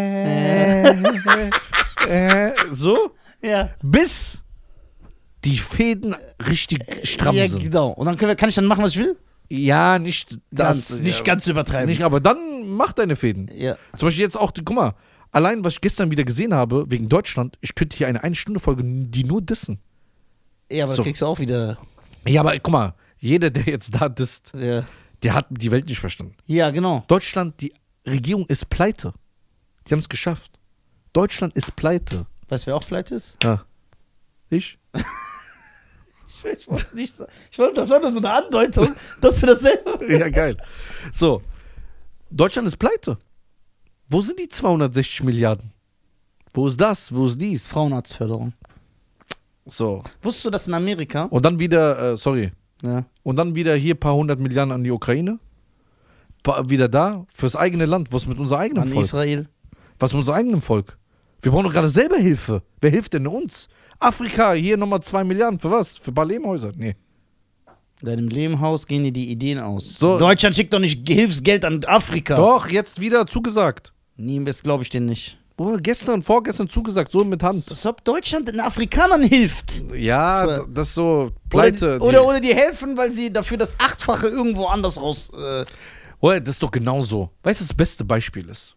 äh, so, Ja. bis die Fäden richtig stramm Ja, sind. genau. Und dann können wir, kann ich dann machen, was ich will? Ja, nicht das. Ganz, nicht ja, ganz übertreiben. Nicht, aber dann mach deine Fäden. Ja. Zum Beispiel jetzt auch, guck mal, allein was ich gestern wieder gesehen habe, wegen Deutschland, ich könnte hier eine Eine-Stunde-Folge, die nur dissen. Ja, aber So. kriegst du auch wieder. Ja, aber guck mal, jeder, der jetzt da disst, Ja, der hat die Welt nicht verstanden. ja genau. Deutschland, die Regierung ist pleite. Die haben es geschafft. Deutschland ist pleite. Weißt du, wer auch pleite ist? Ja. Ich? Ich, ich wollte es nicht sagen. Ich wollte, das war nur so eine Andeutung, dass du das selber. Ja, geil. So. Deutschland ist pleite. Wo sind die zweihundertsechzig Milliarden? Wo ist das? Wo ist dies? Frauenarztförderung. So. Wusstest du, dass in Amerika. Und dann wieder, äh, sorry. Ja. Und dann wieder hier ein paar hundert Milliarden an die Ukraine. Pa wieder da, fürs eigene Land. Was mit unserem eigenen An Volk? Israel. Was mit unserem eigenen Volk? Wir brauchen doch gerade selber Hilfe. Wer hilft denn uns? Afrika, hier nochmal zwei Milliarden. Für was? Für ein paar Lehmhäuser? Nee. In deinem Lehmhaus gehen dir die Ideen aus. So. Deutschland schickt doch nicht Hilfsgeld an Afrika. Doch, jetzt wieder zugesagt. Nie, das glaube ich dir nicht. Oh, gestern, vorgestern zugesagt, so mit Hand. Als ob Deutschland den Afrikanern hilft. Ja, Für- das ist so Pleite. Oder, oder, oder die helfen, weil sie dafür das Achtfache irgendwo anders raus. Äh, Oh, das ist doch genauso. Weißt du, was das beste Beispiel ist?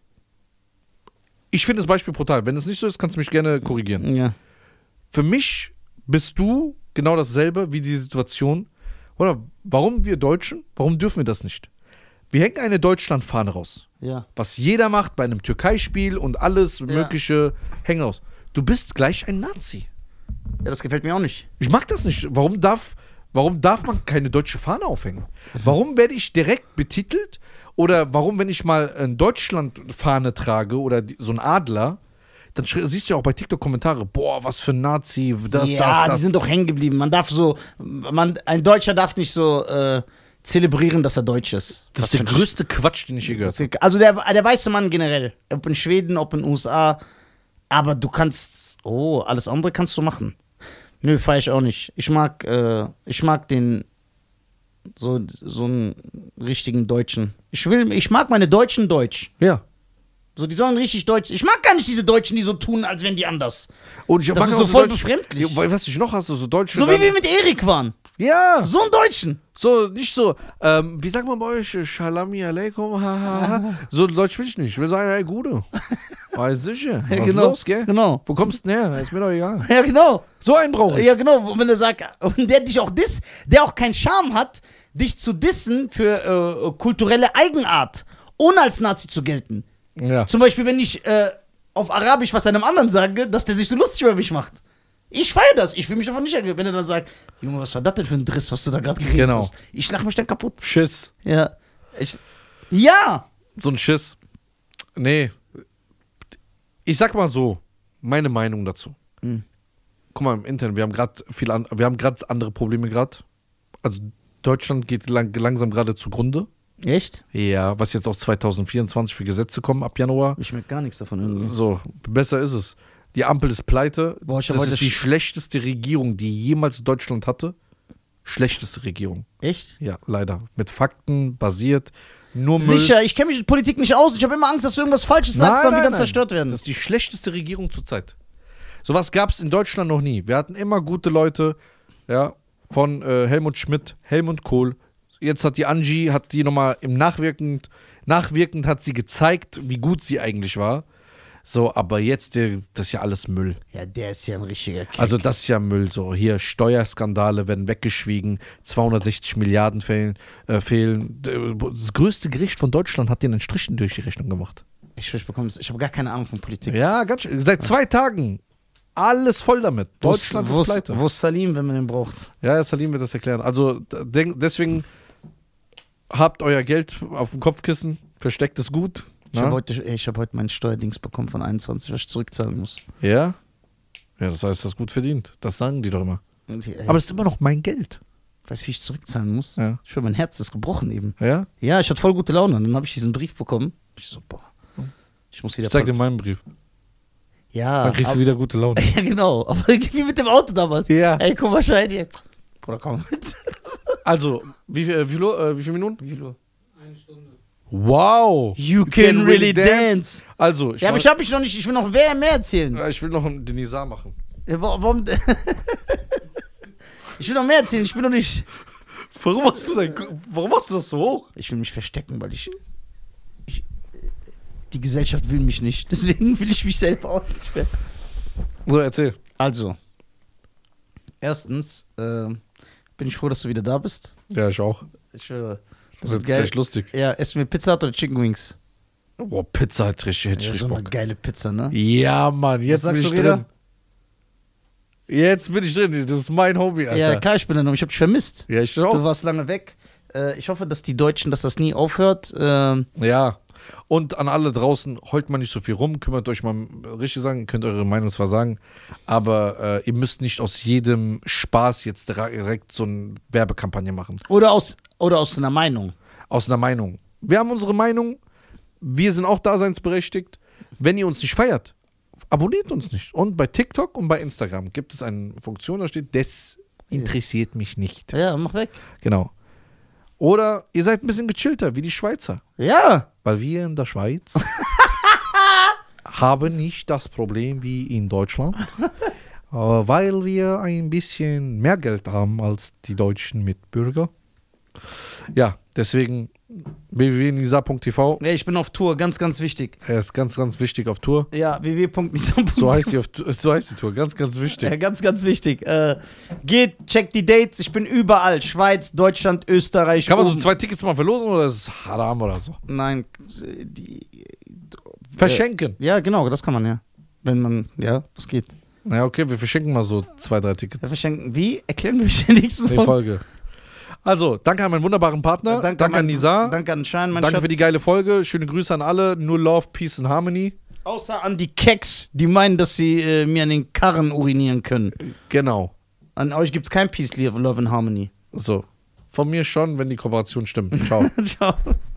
Ich finde das Beispiel brutal. Wenn es nicht so ist, kannst du mich gerne korrigieren. ja. Für mich bist du genau dasselbe wie die Situation. Oder warum wir Deutschen, warum dürfen wir das nicht? Wir hängen eine Deutschlandfahne raus. Ja. Was jeder macht bei einem Türkei-Spiel und alles mögliche hängen raus. Du bist gleich ein Nazi. Ja, das gefällt mir auch nicht. Ich mag das nicht. Warum darf, warum darf man keine deutsche Fahne aufhängen? Warum werde ich direkt betitelt? Oder warum, wenn ich mal eine Deutschland-Fahne trage oder die, so ein Adler, dann schri- siehst du ja auch bei TikTok Kommentare, boah, was für ein Nazi, das, ja, das, die das. sind doch hängen geblieben. Man darf so, man, ein Deutscher darf nicht so äh, zelebrieren, dass er Deutsch ist. Das Was ist der für ein größte Quatsch, den ich je gehört habe. Sch- Also der, der weiße Mann generell, ob in Schweden, ob in den U S A, aber du kannst, oh, alles andere kannst du machen. Nö, feier ich auch nicht. Ich mag, äh, ich mag den, so, so einen richtigen Deutschen. Ich will, ich mag meine Deutschen deutsch. Ja. So, die sollen richtig deutsch. Ich mag gar nicht diese Deutschen, die so tun, als wären die anders. Und ich Das mag ist auch so voll Deutsch- befremdlich. Ja, was ich noch hasse, so Deutsche. So wie dann- wir mit Erik waren. Ja. So einen Deutschen. So, nicht so, ähm, wie sagt man bei euch, Shalami alaikum, hahaha. So Deutsch will ich nicht. Ich will sagen, ey, Gude. Weiß sicher. Was ist los, gell? Genau. Wo kommst du denn her? Ist mir doch egal. Ja, genau. So einen brauche ich. Ja, genau. Und wenn er sagt, und der dich auch diss, der auch keinen Charme hat, dich zu dissen für äh, kulturelle Eigenart, ohne als Nazi zu gelten. Ja. Zum Beispiel, wenn ich äh, auf Arabisch was einem anderen sage, dass der sich so lustig über mich macht. Ich feiere das. Ich will mich davon nicht ergeben. Wenn er dann sagt, Junge, was war das denn für ein Driss, was du da gerade geredet Genau. hast? Ich lach mich dann kaputt. Schiss. Ja. Ich, ja. So ein Schiss. Nee. Ich sag mal so, meine Meinung dazu. Hm. Guck mal, im Internet, wir haben gerade viel an, wir haben gerade andere Probleme gerade. Also Deutschland geht lang, langsam gerade zugrunde. Echt? Ja, was jetzt auch zwanzig vierundzwanzig für Gesetze kommen ab Januar. Ich merke gar nichts davon irgendwie. So, besser ist es. Die Ampel ist pleite. Boah, ich hab das heute ist die sch- schlechteste Regierung, die jemals Deutschland hatte. Schlechteste Regierung. Echt? Ja, leider. Mit Fakten basiert. Nur Müll. Sicher, ich kenne mich mit Politik nicht aus. Ich habe immer Angst, dass du irgendwas Falsches sagst, dann wir dann zerstört werden. Das ist die schlechteste Regierung zurzeit. Sowas gab es in Deutschland noch nie. Wir hatten immer gute Leute, ja, von äh, Helmut Schmidt, Helmut Kohl, jetzt hat die Angie, hat die nochmal im Nachwirkend, nachwirkend hat sie gezeigt, wie gut sie eigentlich war. So, aber jetzt, der, das ist ja alles Müll. Ja, der ist ja ein richtiger Keck. Also das ist ja Müll. So, hier Steuerskandale werden weggeschwiegen, zweihundertsechzig Milliarden fehlen. Äh, fehlen. Das größte Gericht von Deutschland hat den einen Strichen durch die Rechnung gemacht. Ich, ich, bekomme, ich habe gar keine Ahnung von Politik. Ja, ganz schön. Seit zwei Tagen. Alles voll damit. Wo Deutschland ist, ist pleite. Wo ist Salim, wenn man den braucht? Ja, Salim wird das erklären. Also denk, deswegen habt euer Geld auf dem Kopfkissen, versteckt es gut. Ich habe heute, ich hab heute meinen Steuerdings bekommen von einundzwanzig, was ich zurückzahlen muss. Ja? Ja, das heißt, das ist gut verdient. Das sagen die doch immer. Und, ey, Aber es ist immer noch mein Geld. weißt du, wie ich zurückzahlen muss? Ja. Ich schwör, mein Herz ist gebrochen eben. Ja? Ja, ich hatte voll gute Laune. Und dann habe ich diesen Brief bekommen. Ich so, boah, ich muss wieder... Ich zeig dir meinen Brief. Ja. Dann kriegst aber, du wieder gute Laune. Ja, genau. Aber wie mit dem Auto damals. Ja. Ey, komm wahrscheinlich. Bruder, komm mit. Also, wie viel, äh, wie, viel, äh, wie viele Minuten? Wie viel? Eine Stunde. Wow. You can really dance. Also, ich, Ja, aber mach, ich hab mich noch nicht, ich will noch wer mehr erzählen. ich will noch einen Denisar machen. Ja, wa- Warum? Ich will noch mehr erzählen, ich bin noch nicht. Warum hast du, dein, warum hast du das so hoch? Ich will mich verstecken, weil ich, ich. Die Gesellschaft will mich nicht. Deswegen will ich mich selber auch nicht mehr. So, erzähl. Also. Erstens, äh, bin ich froh, dass du wieder da bist. Ja, ich auch. Ich schwöre. Das Das wird wird geil. gleich lustig. Ja, essen wir Pizza Hut oder Chicken Wings? Boah, Pizza hat richtig, hätte ich Ja, richtig so eine Bock. geile Pizza, ne? Ja, Mann, jetzt Was bin sagst ich du, drin. Reda? Jetzt bin ich drin. Das ist mein Hobby, Alter. Ja, klar, ich bin da noch. Ich hab dich vermisst. Ja, ich Du auch. warst lange weg. Äh, ich hoffe, dass die Deutschen, dass das nie aufhört. Ähm, Ja. Und an alle draußen, heult mal nicht so viel rum, kümmert euch mal richtig sagen, könnt eure Meinung zwar sagen, aber äh, ihr müsst nicht aus jedem Spaß jetzt dra- direkt so eine Werbekampagne machen. oder, aus, oder aus einer Meinung. Aus einer Meinung. Wir haben unsere Meinung, wir sind auch daseinsberechtigt. Wenn ihr uns nicht feiert, abonniert uns nicht. Und bei TikTok und bei Instagram gibt es eine Funktion, da steht, das interessiert mich nicht. Ja, mach weg. Genau. Oder ihr seid ein bisschen gechillter, wie die Schweizer. Ja. Weil wir in der Schweiz haben nicht das Problem wie in Deutschland, äh, weil wir ein bisschen mehr Geld haben als die deutschen Mitbürger. Ja, deswegen w w w punkt nisa punkt t v. Ja, ich bin auf Tour, ganz, ganz wichtig. Er ist ganz, ganz wichtig auf Tour. Ja, w w w punkt nisa punkt t v. So heißt die, auf, so heißt die Tour, ganz, ganz wichtig. Ja, ganz, ganz wichtig. Äh, geht, checkt die Dates. Ich bin überall. Schweiz, Deutschland, Österreich. Kann man so oben. zwei Tickets mal verlosen oder ist es Haram oder so? Nein. Die, Verschenken. ja, genau, das kann man ja. Wenn man, ja, das geht. Na ja, okay, wir verschenken mal so zwei, drei Ja, Tickets. verschenken. Wie? Erklären wir mich in der nächsten Die Folge. Folge. Also, danke an meinen wunderbaren Partner. Danke, an an mein- Nisa. Danke an Schein, mein Danke Schatz. für die geile Folge. Schöne Grüße an alle. Nur Love, Peace and Harmony. Außer an die Keks, die meinen, dass sie äh, mir an den Karren urinieren können. Genau. An euch gibt's kein Peace, Love and Harmony. So. Von mir schon, wenn die Kooperation stimmt. Ciao. Ciao.